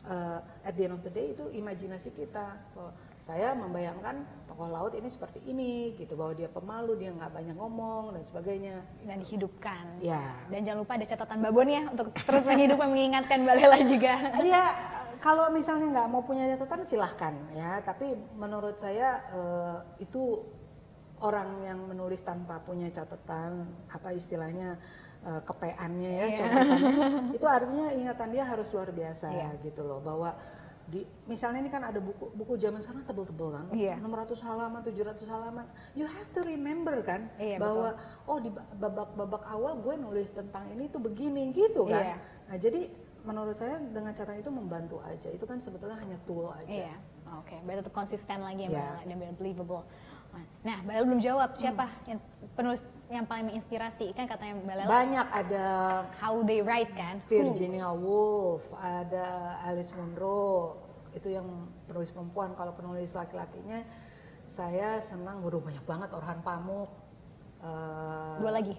S2: at the end of the day itu imajinasi kita. Saya membayangkan tokoh laut ini seperti ini gitu, bahwa dia pemalu, dia nggak banyak ngomong dan sebagainya.
S1: Dan dihidupkan.
S2: Ya.
S1: Dan jangan lupa ada catatan Babon ya untuk terus menghidupkan, mengingatkan Mbak Lela juga.
S2: Iya, kalau misalnya nggak mau punya catatan silahkan ya. Tapi menurut saya itu orang yang menulis tanpa punya catatan, apa istilahnya kepeannya ya, contohnya, itu artinya ingatan dia harus luar biasa gitu loh, bahwa misalnya ini kan ada buku zaman sekarang tebel-tebel kan, 600 halaman, 700 halaman, you have to remember kan, bahwa di babak awal gue nulis tentang ini tuh begini gitu kan. Nah jadi menurut saya dengan cara itu membantu aja, itu kan sebetulnya hanya tool aja.
S1: Oke, berarti tetap konsisten lagi ya Mbak, dan believable. Nah, Mbak Lela belum jawab siapa yang penulis yang paling menginspirasi, kan katanya Mbak Lela
S2: banyak, ada
S1: How They Write kan,
S2: Virginia Woolf, ada Alice Munro, itu yang penulis perempuan. Kalau penulis laki-lakinya saya senang, banyak banget, Orhan Pamuk.
S1: Dua lagi?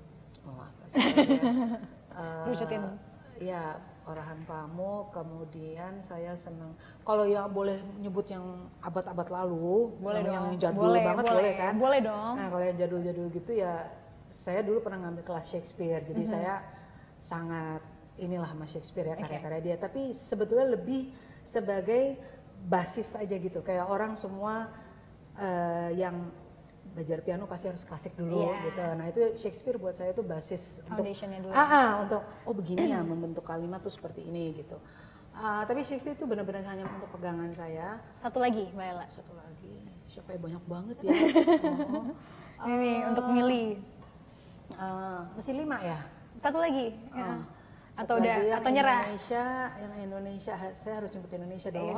S1: Rujukin.
S2: Ya, Orhan Pamuk, kemudian saya senang. Kalau yang boleh nyebut yang abad-abad lalu,
S1: boleh
S2: yang
S1: dong.
S2: jadul banget boleh kan?
S1: Boleh dong.
S2: Nah, kalau yang jadul-jadul gitu ya, saya dulu pernah ngambil kelas Shakespeare, jadi saya sangat inilah sama Shakespeare ya, karya-karya dia. Tapi sebetulnya lebih sebagai basis aja gitu, kayak orang semua yang belajar piano pasti harus klasik dulu gitu. Nah itu Shakespeare buat saya itu basis untuk untuk begini ya, membentuk kalimat tuh seperti ini gitu. Tapi Shakespeare itu benar-benar hanya untuk pegangan saya.
S1: Satu lagi Mbak Lela.
S2: Satu lagi, siapa ya, banyak banget ya.
S1: Ini untuk milih.
S2: Mesti 5 ya.
S1: Satu lagi. Atau udah
S2: lagi
S1: atau nyerah.
S2: Yang Indonesia, saya harus nyebut Indonesia dong.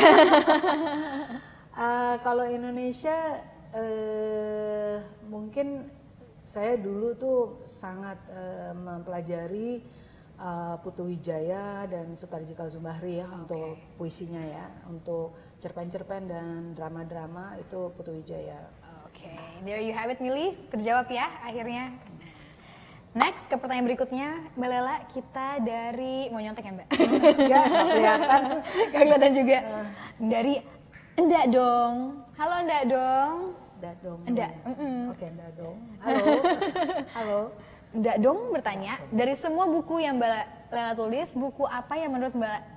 S2: Kalau Indonesia mungkin saya dulu tuh sangat mempelajari Putu Wijaya dan Sutarji Kalzumbahri ya, untuk puisinya ya, untuk cerpen-cerpen dan drama-drama itu Putu Wijaya.
S1: Oke, there you have it, Milih, terjawab ya akhirnya. Next, ke pertanyaan berikutnya, Mbak Lela, kita dari, mau nyontek ya Mbak?
S2: Enggak kelihatan.
S1: Gak kelihatan juga. Dari Endak Dong. Halo Endak Dong.
S2: Endak Dong.
S1: Endak.
S2: Oke, Endak Dong. Halo. Halo.
S1: Endak Dong bertanya, dari semua buku yang Mbak Lela tulis, buku apa yang menurut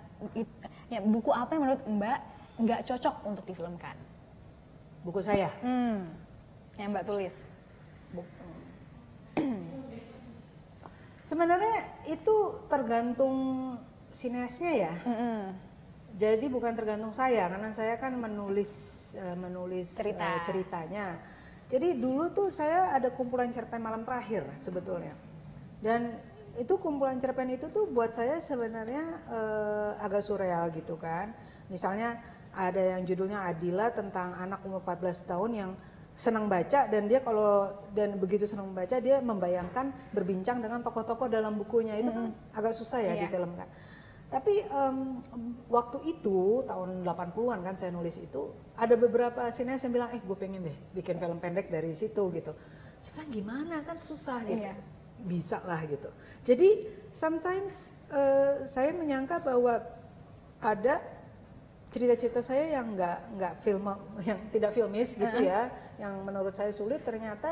S1: Mbak nggak cocok untuk difilmkan?
S2: Buku saya.
S1: Yang Mbak tulis.
S2: Sebenarnya itu tergantung sineasnya ya. Jadi bukan tergantung saya, karena saya kan menulis ceritanya. Jadi dulu tuh saya ada kumpulan cerpen Malam Terakhir sebetulnya. Dan itu kumpulan cerpen itu tuh buat saya sebenarnya agak surreal gitu kan. Misalnya ada yang judulnya Adila, tentang anak umur 14 tahun yang senang baca, dan dia begitu senang membaca dia membayangkan berbincang dengan tokoh-tokoh dalam bukunya. Itu kan agak susah ya difilmkan. Tapi waktu itu tahun 80-an kan saya nulis itu, ada beberapa sineas yang bilang gue pengen deh bikin film pendek dari situ gitu. Saya bilang gimana, kan susah gitu. Bisa lah gitu. Jadi sometimes saya menyangka bahwa ada cerita-cerita saya yang nggak film, yang tidak filmis gitu ya, yang menurut saya sulit, ternyata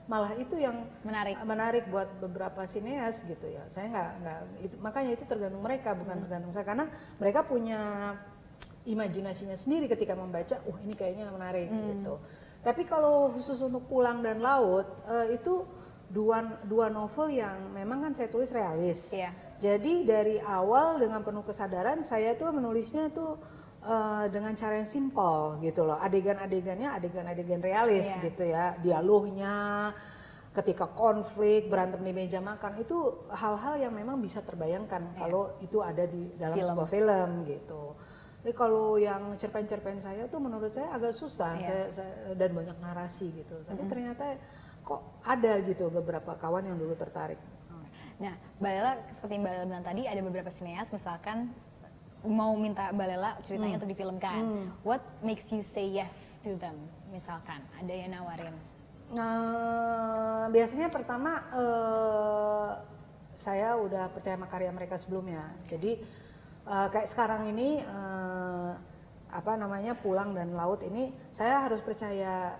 S2: malah itu yang
S1: menarik
S2: buat beberapa sineas gitu ya. Saya nggak itu, makanya itu tergantung mereka, bukan tergantung saya, karena mereka punya imajinasinya sendiri ketika membaca. Ini kayaknya menarik gitu. Tapi kalau khusus untuk Pulang dan Laut itu dua novel yang memang kan saya tulis realis.
S1: Iya.
S2: Jadi dari awal dengan penuh kesadaran saya tuh menulisnya tuh dengan cara yang simpel gitu loh. Adegan-adegannya adegan-adegan realis gitu ya. Dialognya, ketika konflik, berantem di meja makan, itu hal-hal yang memang bisa terbayangkan kalau itu ada di dalam sebuah film gitu. Tapi kalau yang cerpen-cerpen saya tuh menurut saya agak susah dan banyak narasi gitu. Tapi ternyata kok ada gitu beberapa kawan yang dulu tertarik.
S1: Nah, Mbak Lela, seperti Mbak Lela bilang tadi, ada beberapa sineas misalkan mau minta Mbak Lela ceritanya untuk difilmkan. What makes you say yes to them? Misalkan ada yang nawarin.
S2: Biasanya pertama saya udah percaya sama karya mereka sebelumnya. Jadi kayak sekarang ini Pulang dan Laut ini saya harus percaya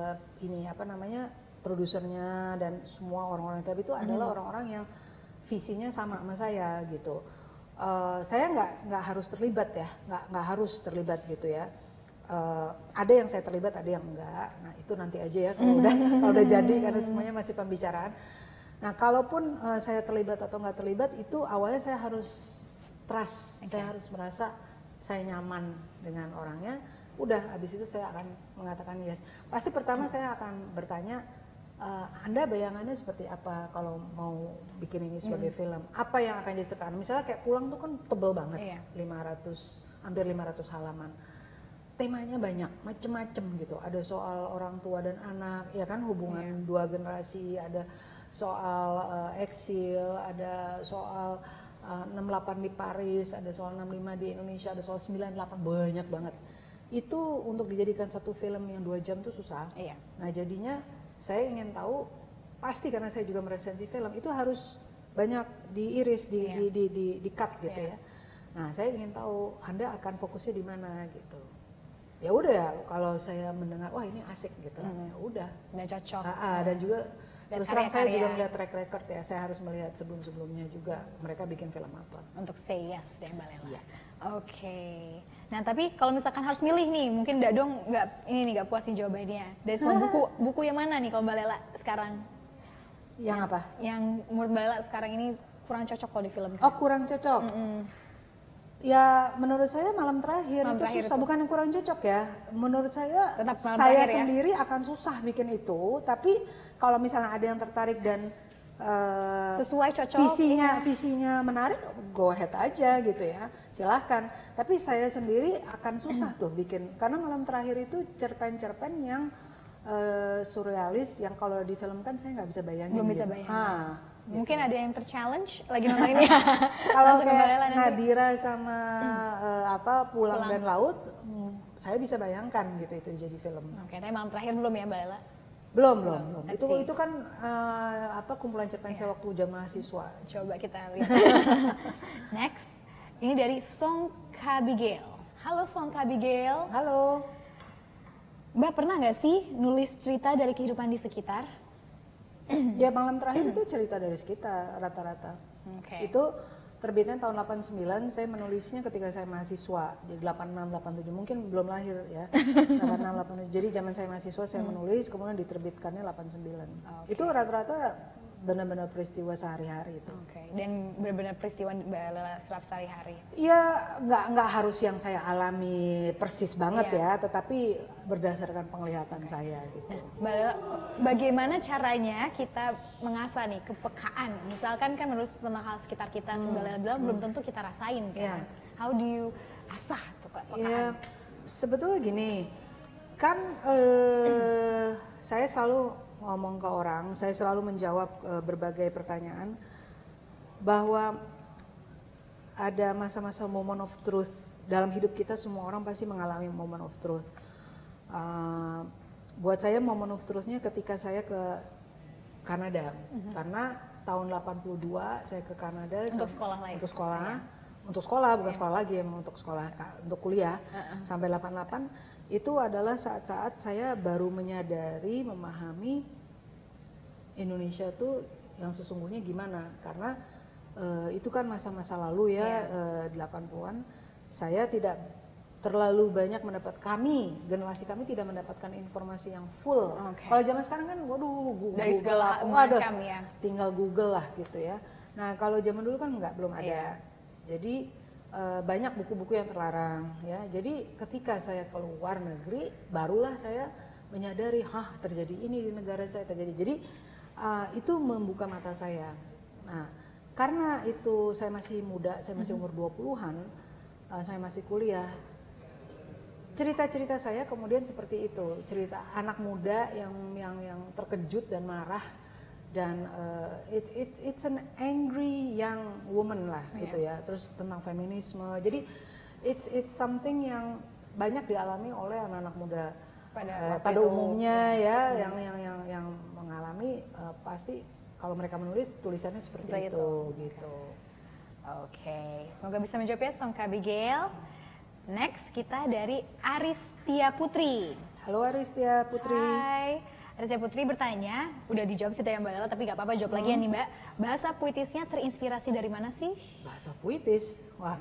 S2: produsernya dan semua orang-orang yang terlibat itu adalah orang-orang yang visinya sama saya gitu. Saya nggak harus terlibat ya, nggak harus terlibat gitu ya. Ada yang saya terlibat, ada yang enggak. Nah itu nanti aja ya kalau udah jadi, karena semuanya masih pembicaraan. Nah kalaupun saya terlibat atau nggak terlibat, itu awalnya saya harus trust, saya harus merasa saya nyaman dengan orangnya. Udah, habis itu saya akan mengatakan yes. Pasti pertama saya akan bertanya, Anda bayangannya seperti apa kalau mau bikin ini sebagai film? Apa yang akan ditekan? Misalnya kayak Pulang tuh kan tebel banget, 500, hampir 500 halaman. Temanya banyak, macem-macem gitu. Ada soal orang tua dan anak, ya kan, hubungan dua generasi, ada soal eksil, ada soal 68 di Paris, ada soal 65 di Indonesia, ada soal 98, banyak banget. Itu untuk dijadikan satu film yang 2 jam tuh susah. Nah jadinya saya ingin tahu, pasti karena saya juga meresensi film, itu harus banyak diiris, di cut gitu ya. Nah saya ingin tahu Anda akan fokusnya di mana gitu. Ya udah ya, kalau saya mendengar wah ini asik gitu, ya udah.
S1: Udah cocok.
S2: Dan juga terus terang saya juga melihat track record ya, saya harus melihat sebelum-sebelumnya juga mereka bikin film apa.
S1: Untuk say yes deh Mbak Lela. Oke. Nah tapi kalau misalkan harus milih nih, mungkin nggak puas nih jawabannya. Dari semua buku yang mana nih kalau Mbak Lela sekarang?
S2: Yang apa?
S1: Yang menurut Mbak Lela sekarang ini kurang cocok kalau di film.
S2: Oh kurang cocok. Ya menurut saya Malam Terakhir itu susah, bukan yang kurang cocok ya. Menurut saya saya sendiri akan susah bikin itu, tapi kalau misalnya ada yang tertarik dan
S1: sesuai cocok,
S2: visinya menarik, go ahead aja gitu ya, silahkan. Tapi saya sendiri akan susah tuh bikin, karena Malam Terakhir itu cerpen-cerpen yang surrealis, yang kalau difilmkan saya nggak bisa bayangin.
S1: Belum bisa bayangin. Mungkin ada yang ter-challenge lagi nonton ini.
S2: Kalau kayak Nadira sama Pulang dan Laut, saya bisa bayangkan gitu itu jadi film.
S1: Oke, tapi Malam Terakhir belum ya Mbak Lela?
S2: Belum. Itu kan kumpulan cerpen saya waktu jam mahasiswa.
S1: Coba kita lihat. Next, ini dari Song Kabigail. Halo Song Kabigail.
S2: Halo.
S1: Mbak pernah nggak sih nulis cerita dari kehidupan di sekitar?
S2: Ya Malam Terakhir itu cerita dari sekitar rata-rata. Itu terbitnya tahun 89, saya menulisnya ketika saya mahasiswa, jadi 86, 87, mungkin belum lahir ya. 86, 87, jadi zaman saya mahasiswa saya menulis, kemudian diterbitkannya 89. Itu rata-rata benar-benar peristiwa sehari-hari itu.
S1: Dan benar-benar peristiwa Mbak Lela serap sehari-hari.
S2: Ya nggak harus yang saya alami persis banget ya, tetapi berdasarkan penglihatan saya gitu.
S1: Mbak Lela, bagaimana caranya kita mengasah nih kepekaan? Misalkan kan menulis tentang hal sekitar kita, Mbak Lela bilang belum tentu kita rasain kan. How do you asah tuh kepekaan?
S2: Ya sebetulnya gini, kan saya selalu ngomong ke orang, saya selalu menjawab berbagai pertanyaan, bahwa ada masa-masa moment of truth dalam hidup kita. Semua orang pasti mengalami moment of truth. Buat saya moment of truthnya ketika saya ke Kanada, karena tahun 82 saya ke Kanada
S1: untuk sekolah lagi.
S2: Untuk sekolah bukan sekolah lagi, emang untuk sekolah, untuk kuliah. Sampai 88 itu adalah saat-saat saya baru menyadari, memahami Indonesia tuh yang sesungguhnya gimana, karena itu kan masa-masa lalu ya, 80-an. Saya tidak terlalu banyak generasi kami tidak mendapatkan informasi yang full. Kalau zaman sekarang kan waduh
S1: dari
S2: Google
S1: segala macam ya.
S2: Tinggal Google lah gitu ya. Nah, kalau zaman dulu kan belum ada. Jadi banyak buku-buku yang terlarang ya. Jadi ketika saya keluar negeri barulah saya menyadari, terjadi ini di negara saya terjadi. Jadi itu membuka mata saya. Nah, karena itu saya masih muda, saya masih umur 20-an, saya masih kuliah. Cerita-cerita saya kemudian seperti itu, cerita anak muda yang terkejut dan marah, dan it's an angry young woman lah gitu ya. Terus tentang feminisme. Jadi it's something yang banyak dialami oleh anak-anak muda pada umumnya ya, yang mengalami pasti kalau mereka menulis tulisannya seperti itu gitu.
S1: Oke, semoga bisa menjawab ya Songka Abigail. Next kita dari Aristia Putri.
S2: Halo Aristia Putri.
S1: Hai. Aristia Putri bertanya, udah dijawab sih tadi Mbak Lela, tapi gak apa-apa jawab lagi ya nih Mbak. Bahasa puitisnya terinspirasi dari mana sih?
S2: Bahasa puitis? Wah,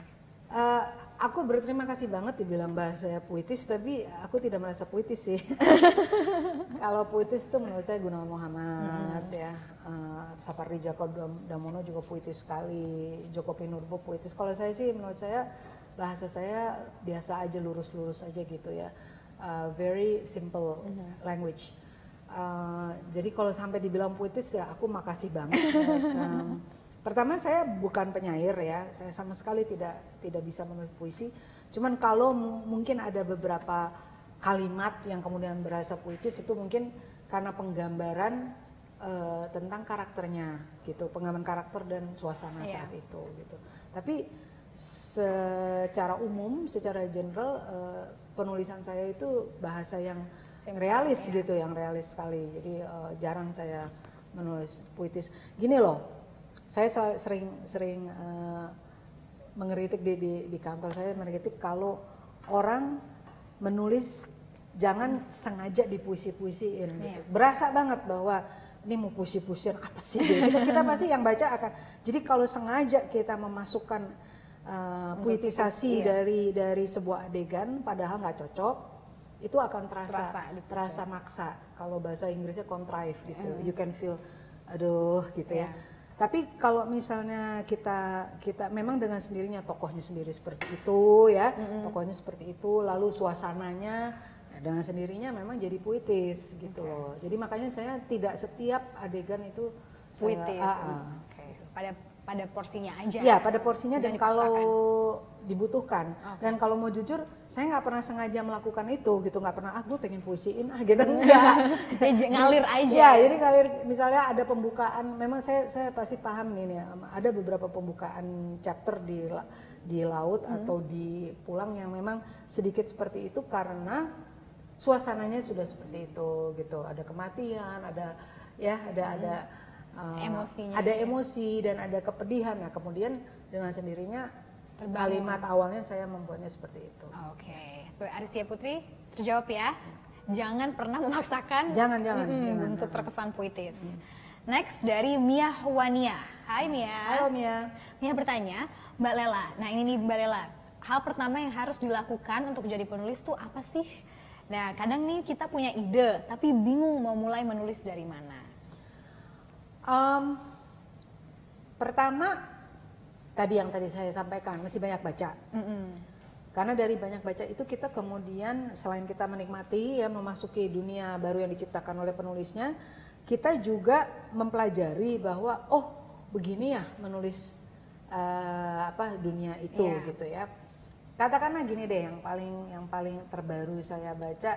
S2: aku berterima kasih banget dibilang bahasa puitis, tapi aku tidak merasa puitis sih. Kalau puitis itu menurut saya Gunawan Muhammad ya, Sapardi Djoko Damono juga puitis sekali, Joko Pinurbo puitis. Kalau saya sih menurut saya bahasa saya biasa aja, lurus-lurus aja gitu ya, very simple language. Jadi kalau sampai dibilang puitis ya aku makasih banget. Pertama saya bukan penyair ya, saya sama sekali tidak bisa menulis puisi. Cuman kalau mungkin ada beberapa kalimat yang kemudian berasa puitis itu mungkin karena penggambaran tentang karakternya gitu, penggambaran karakter dan suasana saat itu gitu. Tapi secara umum, secara general penulisan saya itu bahasa yang realis gitu, yang realis sekali. Jadi jarang saya menulis puitis. Gini loh, saya sering mengkritik di kantor saya, mengkritik kalau orang menulis jangan sengaja dipuisi-puisiin gitu. Berasa banget bahwa ini mau puisi-puisian apa sih gitu. Kita pasti yang baca akan. Jadi kalau sengaja kita memasukkan puitisasi dari sebuah adegan padahal nggak cocok, itu akan terasa maksa. Kalau bahasa Inggrisnya contrive gitu, you can feel aduh gitu ya. Tapi kalau misalnya kita memang dengan sendirinya, tokohnya sendiri seperti itu ya, tokohnya seperti itu, lalu suasananya dengan sendirinya memang jadi puitis gitu loh. Jadi makanya saya tidak setiap adegan itu
S1: puitis. Pada porsinya aja.
S2: Ya, pada porsinya dan kalau dibutuhkan. Dan kalau mau jujur, saya nggak pernah sengaja melakukan itu gitu, nggak pernah gue pengen puisiin gitu, enggak.
S1: Ngalir aja.
S2: Ya, jadi ngalir. Misalnya ada pembukaan, memang saya pasti paham nih, ada beberapa pembukaan chapter di laut atau di pulang yang memang sedikit seperti itu karena suasananya sudah seperti itu gitu. Ada kematian, ada
S1: emosinya,
S2: ada emosi dan ada kepedihan. Nah kemudian dengan sendirinya kalimat awalnya saya membuatnya seperti itu.
S1: Oke, sebagai Aristia Putri terjawab ya. Jangan pernah memaksakan untuk terkesan puitis. Next dari Mia Wania. Hai Mia.
S2: Halo Mia.
S1: Mia bertanya, Mbak Lela. Nah ini nih Mbak Lela. Hal pertama yang harus dilakukan untuk jadi penulis tuh apa sih? Nah kadang nih kita punya ide tapi bingung mau mulai menulis dari mana.
S2: Pertama yang tadi saya sampaikan, mesti banyak baca. Karena dari banyak baca itu kita kemudian selain kita menikmati ya, memasuki dunia baru yang diciptakan oleh penulisnya, kita juga mempelajari bahwa begini ya menulis dunia itu gitu ya. Katakanlah gini deh, yang paling terbaru saya baca,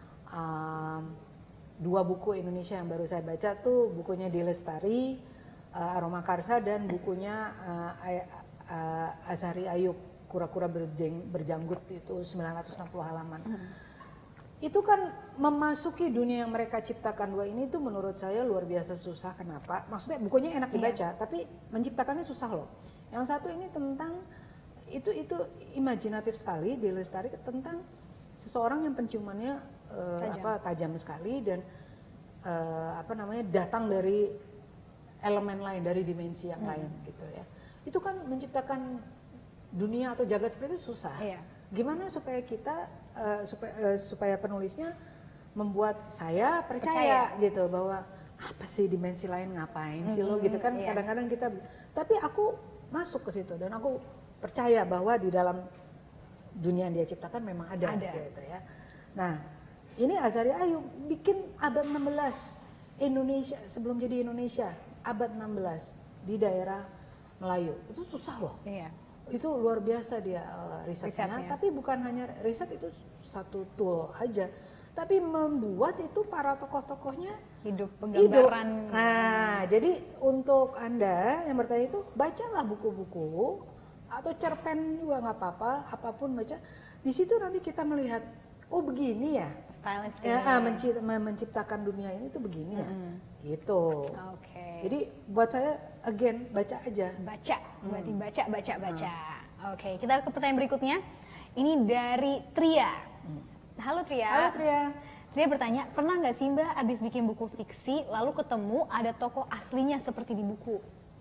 S2: 2 buku Indonesia yang baru saya baca tuh bukunya Di Lestari, Aroma Karsa, dan bukunya Azhari Ayub, Kura-kura berjanggut, itu 960 halaman. Itu kan memasuki dunia yang mereka ciptakan 2 ini tuh menurut saya luar biasa susah. Kenapa? Maksudnya bukunya enak dibaca, tapi menciptakannya susah loh. Yang satu ini tentang itu imajinatif sekali, Di Lestari, tentang seseorang yang penciumannya tajam sekali, dan datang dari elemen lain, dari dimensi yang lain gitu ya. Itu kan menciptakan dunia atau jagat seperti itu susah.
S1: Iya.
S2: Gimana supaya kita supaya penulisnya membuat saya percaya gitu bahwa apa sih dimensi lain, ngapain sih lo gitu kan. Kadang-kadang kita, tapi aku masuk ke situ dan aku percaya bahwa di dalam dunia yang dia ciptakan memang ada. Gitu ya. Nah, ini Azari Ayu bikin abad 16 Indonesia, sebelum jadi Indonesia, abad 16 di daerah Melayu. Itu susah loh.
S1: Iya.
S2: Itu luar biasa dia risetnya. Tapi bukan hanya riset, itu satu tool aja. Tapi membuat itu para tokoh-tokohnya
S1: hidup penggambaran.
S2: Nah, jadi untuk Anda yang bertanya itu, bacalah buku-buku atau cerpen juga nggak apa-apa, apapun baca. Di situ nanti kita melihat, oh begini ya,
S1: style seperti
S2: menciptakan dunia ini tuh begini ya, gitu.
S1: Oke.
S2: Jadi buat saya, again, baca aja.
S1: Baca, berarti baca. Oke, kita ke pertanyaan berikutnya. Ini dari Tria. Halo Tria.
S2: Halo Tria.
S1: Tria bertanya, pernah nggak sih Mbak abis bikin buku fiksi, lalu ketemu ada tokoh aslinya seperti di buku?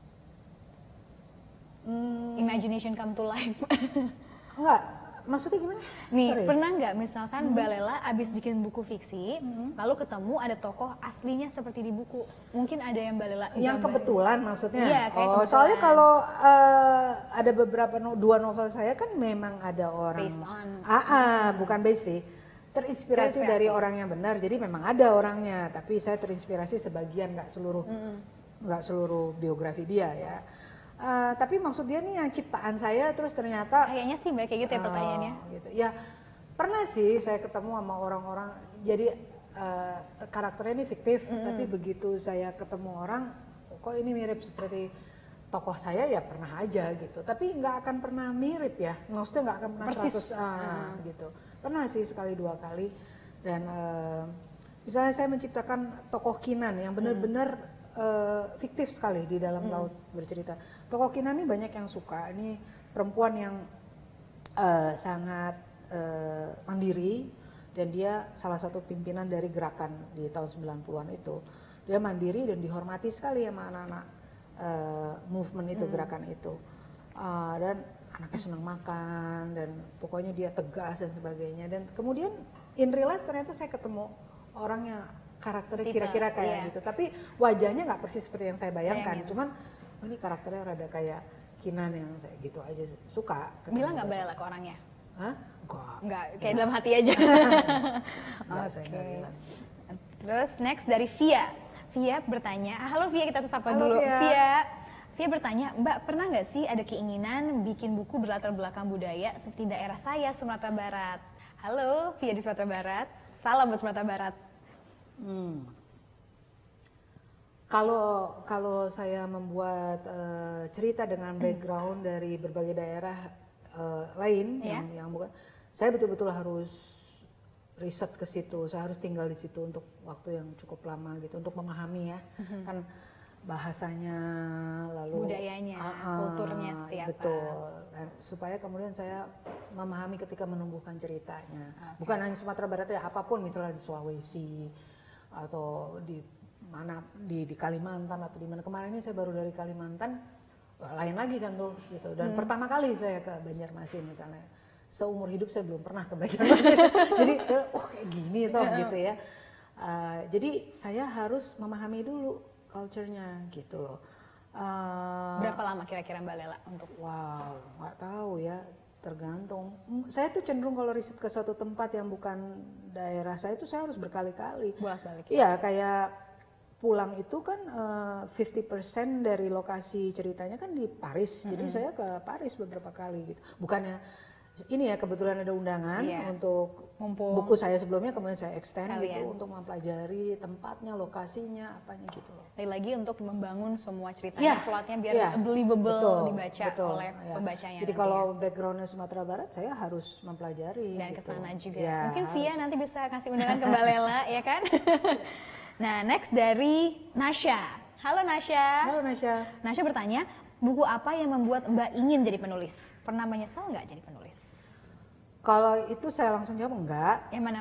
S1: Imagination come to life.
S2: Enggak. Maksudnya gimana?
S1: Nih, pernah nggak misalkan Mbak Lela abis bikin buku fiksi, lalu ketemu ada tokoh aslinya seperti di buku? Mungkin ada yang Mbak Lela
S2: yang kebetulan maksudnya?
S1: Iya, kayak kebetulan.
S2: Soalnya kalau ada beberapa dua novel saya kan memang ada orang
S1: based on.
S2: Bukan based sih. Terinspirasi dari orang yang benar. Jadi memang ada orangnya, tapi saya terinspirasi sebagian, nggak seluruh biografi dia ya. Tapi maksud dia nih yang ciptaan saya, terus ternyata
S1: kayaknya sih Mbak kayak gitu ya pertanyaannya.
S2: Gitu. Ya pernah sih saya ketemu sama orang-orang, jadi karakternya ini fiktif, tapi begitu saya ketemu orang, kok ini mirip seperti tokoh saya, ya pernah aja gitu. Tapi nggak akan pernah mirip ya, maksudnya nggak akan pernah
S1: persis
S2: 100 gitu. Pernah sih sekali dua kali. Dan misalnya saya menciptakan tokoh Kinan yang benar-benar fiktif sekali di dalam laut bercerita. Tokoh Kinan ini banyak yang suka. Ini perempuan yang sangat mandiri, dan dia salah satu pimpinan dari gerakan di tahun 90-an itu. Dia mandiri dan dihormati sekali sama anak-anak movement itu, gerakan itu. Dan anaknya senang makan, dan pokoknya dia tegas dan sebagainya. Dan kemudian in real life ternyata saya ketemu orangnya, karakternya kira-kira kayak gitu, tapi wajahnya nggak persis seperti yang saya bayangkan. Cuman ini karakternya rada kayak Kinan yang saya gitu aja suka.
S1: Bilang nggak Mbak Lela ke orangnya?
S2: Hah?
S1: Enggak, kayak dalam hati aja.
S2: Okay.
S1: Terus next dari Via. Via bertanya, halo Via, kita sapa dulu. Via bertanya, Mbak pernah nggak sih ada keinginan bikin buku berlatar belakang budaya seperti daerah saya, Sumatera Barat? Halo Via di Sumatera Barat, salam buat Sumatera Barat.
S2: Kalau saya membuat cerita dengan background dari berbagai daerah lain yang bukan, saya betul-betul harus riset ke situ. Saya harus tinggal di situ untuk waktu yang cukup lama gitu, untuk memahami ya, kan bahasanya, lalu
S1: budayanya, kulturnya seperti apa.
S2: Betul. Dan supaya kemudian saya memahami ketika menumbuhkan ceritanya. Bukan hanya Sumatera Barat ya, apapun, misalnya di Sulawesi atau di mana, di Kalimantan atau di mana. Kemarin ini saya baru dari Kalimantan, lain lagi kan tuh gitu. Dan pertama kali saya ke Banjarmasin misalnya, seumur hidup saya belum pernah ke Banjarmasin. Jadi kayak gini toh gitu ya. Jadi saya harus memahami dulu culture-nya gitu loh.
S1: Berapa lama kira-kira Mbak Lela untuk?
S2: Wow, nggak tahu ya, tergantung. Saya tuh cenderung kalau riset ke suatu tempat yang bukan daerah saya, itu saya harus berkali-kali.
S1: Bolak-balik.
S2: Iya, kayak pulang itu kan 50% dari lokasi ceritanya kan di Paris. Jadi saya ke Paris beberapa kali gitu. Bukannya ini ya, kebetulan ada undangan untuk buku saya sebelumnya, kemudian saya extend gitu untuk mempelajari tempatnya, lokasinya, apanya gitu loh.
S1: Lagi untuk membangun semua ceritanya, plotnya biar believable dibaca oleh pembacanya.
S2: Jadi kalau backgroundnya Sumatera Barat, saya harus mempelajari.
S1: Dan
S2: gitu.
S1: kesana juga. Mungkin Via nanti bisa kasih undangan ke Mbak Lela, ya kan? Nah, next dari Nasya. Halo Nasya.
S2: Halo Nasya.
S1: Nasya bertanya, buku apa yang membuat Mbak ingin jadi penulis? Pernah menyesal nggak jadi penulis?
S2: Kalau itu saya langsung jawab enggak.
S1: Yang mana Mbak?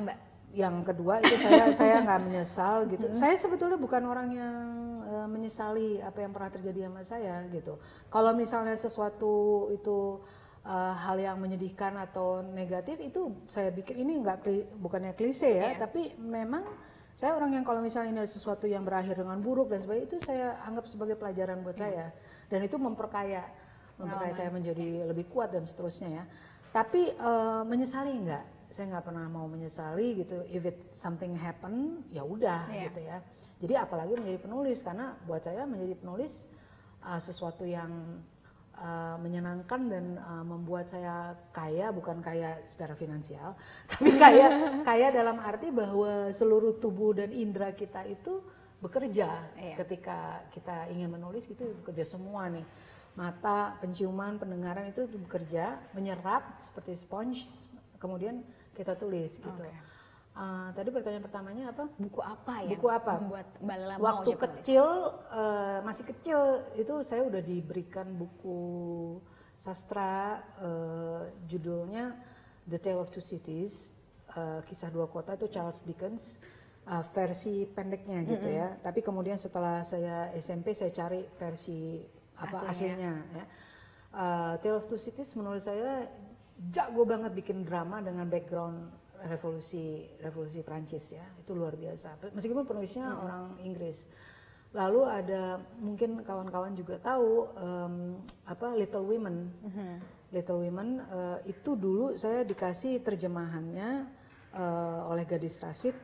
S2: yang kedua itu saya nggak menyesal gitu. Saya sebetulnya bukan orang yang menyesali apa yang pernah terjadi sama saya gitu. Kalau misalnya sesuatu itu hal yang menyedihkan atau negatif, itu saya pikir ini bukannya klise ya, tapi memang saya orang yang kalau misalnya ini ada sesuatu yang berakhir dengan buruk dan sebagainya, itu saya anggap sebagai pelajaran buat saya, dan itu memperkaya saya menjadi lebih kuat dan seterusnya ya. Tapi menyesali enggak, saya nggak pernah mau menyesali gitu. If it something happen, ya udah gitu ya. Jadi apalagi menjadi penulis, karena buat saya menjadi penulis sesuatu yang menyenangkan dan membuat saya kaya, bukan kaya secara finansial, tapi kaya dalam arti bahwa seluruh tubuh dan indera kita itu bekerja ketika kita ingin menulis, gitu bekerja semua nih. Mata, penciuman, pendengaran itu bekerja, menyerap seperti sponge, kemudian kita tulis gitu. Tadi pertanyaan pertamanya apa?
S1: Buku apa ya?
S2: Buku apa?
S1: Membuat Mbak Lela
S2: Waktu
S1: mau
S2: kecil, masih kecil itu saya udah diberikan buku sastra, judulnya The Tale of Two Cities, Kisah Dua Kota, itu Charles Dickens, versi pendeknya gitu ya. Tapi kemudian setelah saya SMP saya cari versi aslinya ya. Tale of Two Cities menurut saya jago banget bikin drama dengan background revolusi Prancis ya, itu luar biasa. Meskipun penulisnya orang Inggris. Lalu ada, mungkin kawan-kawan juga tahu Little Women. Little Women itu dulu saya dikasih terjemahannya oleh Gadis Rasid,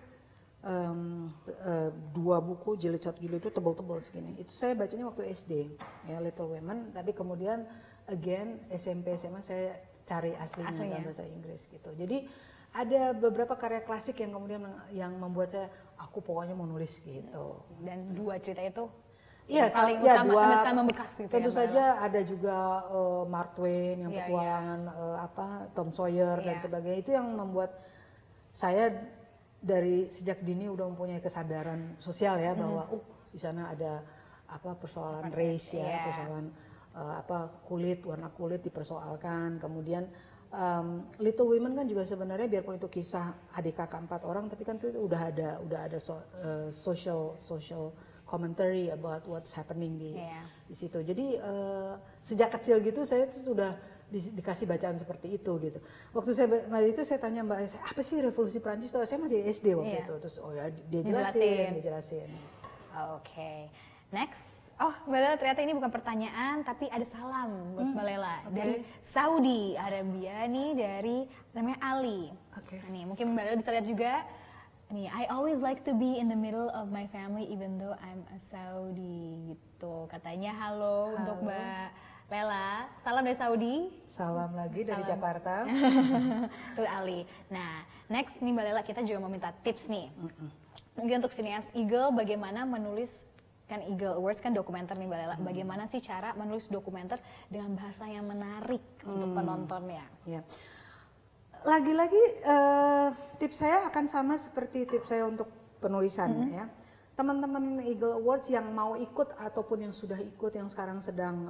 S2: 2 buku jilid, 1 jilid itu tebal-tebal segini. Itu saya bacanya waktu SD ya, Little Women. Tapi kemudian again SMP SMA saya cari aslinya dalam bahasa Inggris gitu. Jadi ada beberapa karya klasik yang kemudian yang membuat saya, aku pokoknya mau nulis gitu.
S1: Dan 2 cerita itu
S2: paling
S1: utama sampai sekarang membekas gitu.
S2: Tentu saja ada juga Mark Twain yang petualangan Tom Sawyer dan sebagainya. Itu yang membuat saya dari sejak dini udah mempunyai kesadaran sosial ya, bahwa di sana ada persoalan race ya, persoalan kulit, warna kulit dipersoalkan. Kemudian Little Women kan juga sebenarnya biarpun itu kisah adik kakak 4 orang, tapi kan itu udah ada social commentary about what's happening di situ. Jadi sejak kecil gitu saya sudah dikasih bacaan seperti itu gitu. Waktu saya tanya Mbak saya, apa sih revolusi Prancis? Saya masih SD waktu itu. Terus dia jelasin.
S1: Oke. Next. Oh, Mbak Lela, ternyata ini bukan pertanyaan, tapi ada salam buat Mbak Lela dari Saudi Arabia nih, dari namanya Ali. Nah, nih mungkin Mbak Lela bisa lihat juga. Nih, I always like to be in the middle of my family even though I'm a Saudi gitu. Katanya halo untuk Mbak Lela. Salam dari Saudi.
S2: Salam lagi dari Jakarta.
S1: Tuh Ali. Nah, next nih Mbak Lela, kita juga mau minta tips nih. Mungkin untuk sinias Eagle, bagaimana menulis, kan Eagle Awards kan dokumenter nih Mbak Lela. Bagaimana sih cara menulis dokumenter dengan bahasa yang menarik untuk penontonnya? Ya.
S2: Lagi-lagi tips saya akan sama seperti tips saya untuk penulisan ya. Teman-teman Eagle Awards yang mau ikut ataupun yang sudah ikut, yang sekarang sedang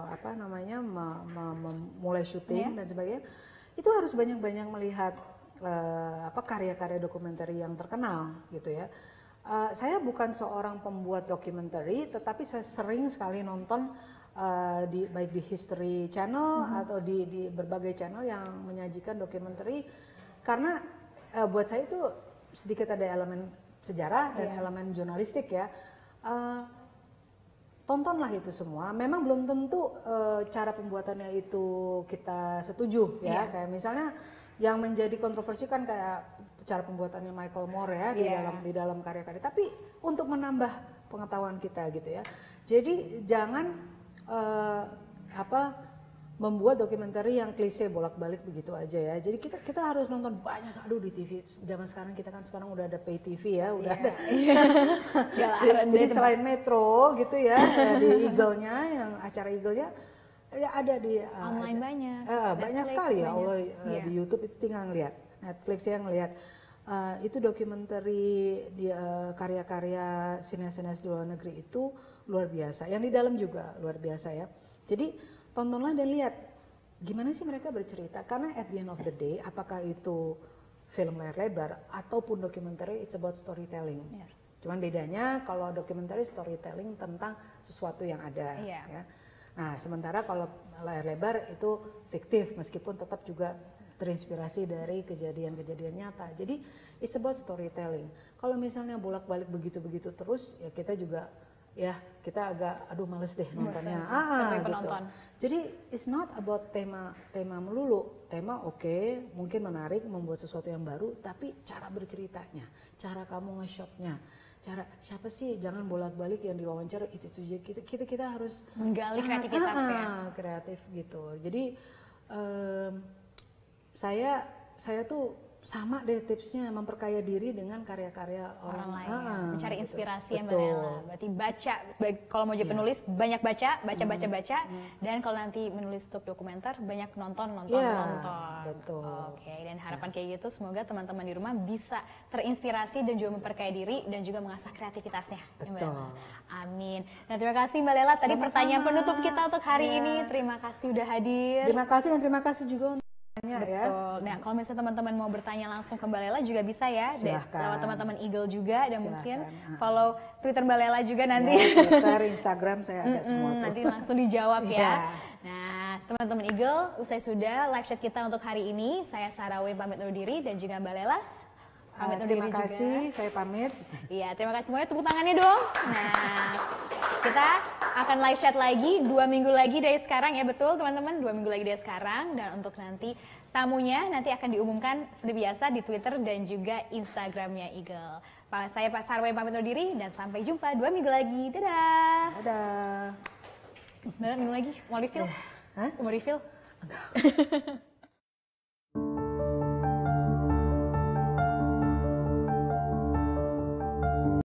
S2: mulai syuting dan sebagainya, itu harus banyak-banyak melihat karya-karya dokumenter yang terkenal gitu ya. Saya bukan seorang pembuat dokumenter, tetapi saya sering sekali nonton baik di History Channel atau di berbagai channel yang menyajikan dokumenter, karena buat saya itu sedikit ada elemen sejarah dan elemen jurnalistik ya. Tontonlah itu semua. Memang belum tentu cara pembuatannya itu kita setuju ya. Kayak misalnya yang menjadi kontroversi kan kayak cara pembuatannya Michael Moore ya di dalam karya-karya. Tapi untuk menambah pengetahuan kita gitu ya. Jadi jangan membuat dokumenter yang klise bolak-balik begitu aja ya. Jadi kita harus nonton banyak, di TV zaman sekarang, kita kan sekarang udah ada pay TV ya, udah ada. Jadi selain Metro gitu ya, di Eagle-nya, yang acara Eagle-nya ada di
S1: online banyak.
S2: Banyak sekali ya Allah, di YouTube itu tinggal ngelihat. Netflix yang ngelihat itu dokumenter di karya-karya sinias-sinias di luar negeri itu luar biasa. Yang di dalam juga luar biasa ya. Jadi tontonlah dan lihat gimana sih mereka bercerita, karena at the end of the day apakah itu film layar lebar ataupun dokumenter, it's about storytelling.
S1: Yes.
S2: Cuman bedanya kalau dokumenter storytelling tentang sesuatu yang ada.
S1: Iya.
S2: Ya. Nah, sementara kalau layar lebar itu fiktif meskipun tetap juga terinspirasi dari kejadian-kejadian nyata. Jadi it's about storytelling. Kalau misalnya bolak-balik begitu-begitu terus, ya kita juga kita agak males deh nontonnya. Gitu.
S1: Penonton.
S2: Jadi it's not about tema melulu. Tema oke, mungkin menarik, membuat sesuatu yang baru, tapi cara berceritanya, cara kamu nge-shotnya, cara siapa sih, jangan bolak-balik yang diwawancara itu kita harus
S1: menggali kreativitasnya.
S2: Kreatif gitu. Jadi saya tuh sama deh tipsnya, memperkaya diri dengan karya-karya orang
S1: lain. Mencari inspirasi yang
S2: betul.
S1: Mbak. Berarti baca, kalau mau jadi penulis banyak baca. Dan kalau nanti menulis untuk dokumenter banyak nonton.
S2: Betul.
S1: Oke, dan harapan kayak gitu semoga teman-teman di rumah bisa terinspirasi dan juga memperkaya diri dan juga mengasah kreativitasnya.
S2: Betul.
S1: Amin. Nah, terima kasih Mbak Lela. Tadi pertanyaan penutup kita untuk hari ini. Terima kasih udah hadir.
S2: Terima kasih dan terima kasih juga untuk
S1: Betul. Ya. Nah, kalau misalnya teman-teman mau bertanya langsung ke Mbak Lela juga bisa ya. Lewat teman-teman Eagle juga dan mungkin follow Twitter Mbak Lela juga nanti.
S2: Twitter, Instagram saya ada semua tuh.
S1: Nanti langsung dijawab ya. Nah, teman-teman Eagle, usai sudah live chat kita untuk hari ini. Saya Sarawe pamit undur diri dan juga Mbak Lela pamit undur diri juga.
S2: Terima kasih, saya pamit.
S1: Iya, terima kasih semuanya, tepuk tangannya dong. Nah, kita akan live chat lagi 2 minggu lagi dari sekarang ya, betul teman-teman, 2 minggu lagi dari sekarang. Dan untuk nanti tamunya nanti akan diumumkan seperti biasa di Twitter dan juga Instagramnya Eagle. Saya Pak Sarwe pamit undur diri dan sampai jumpa 2 minggu lagi. Dadah.
S2: Dadah.
S1: Dadah, minum lagi, mau refill?
S2: Hah?
S1: Mau refill?
S2: Enggak.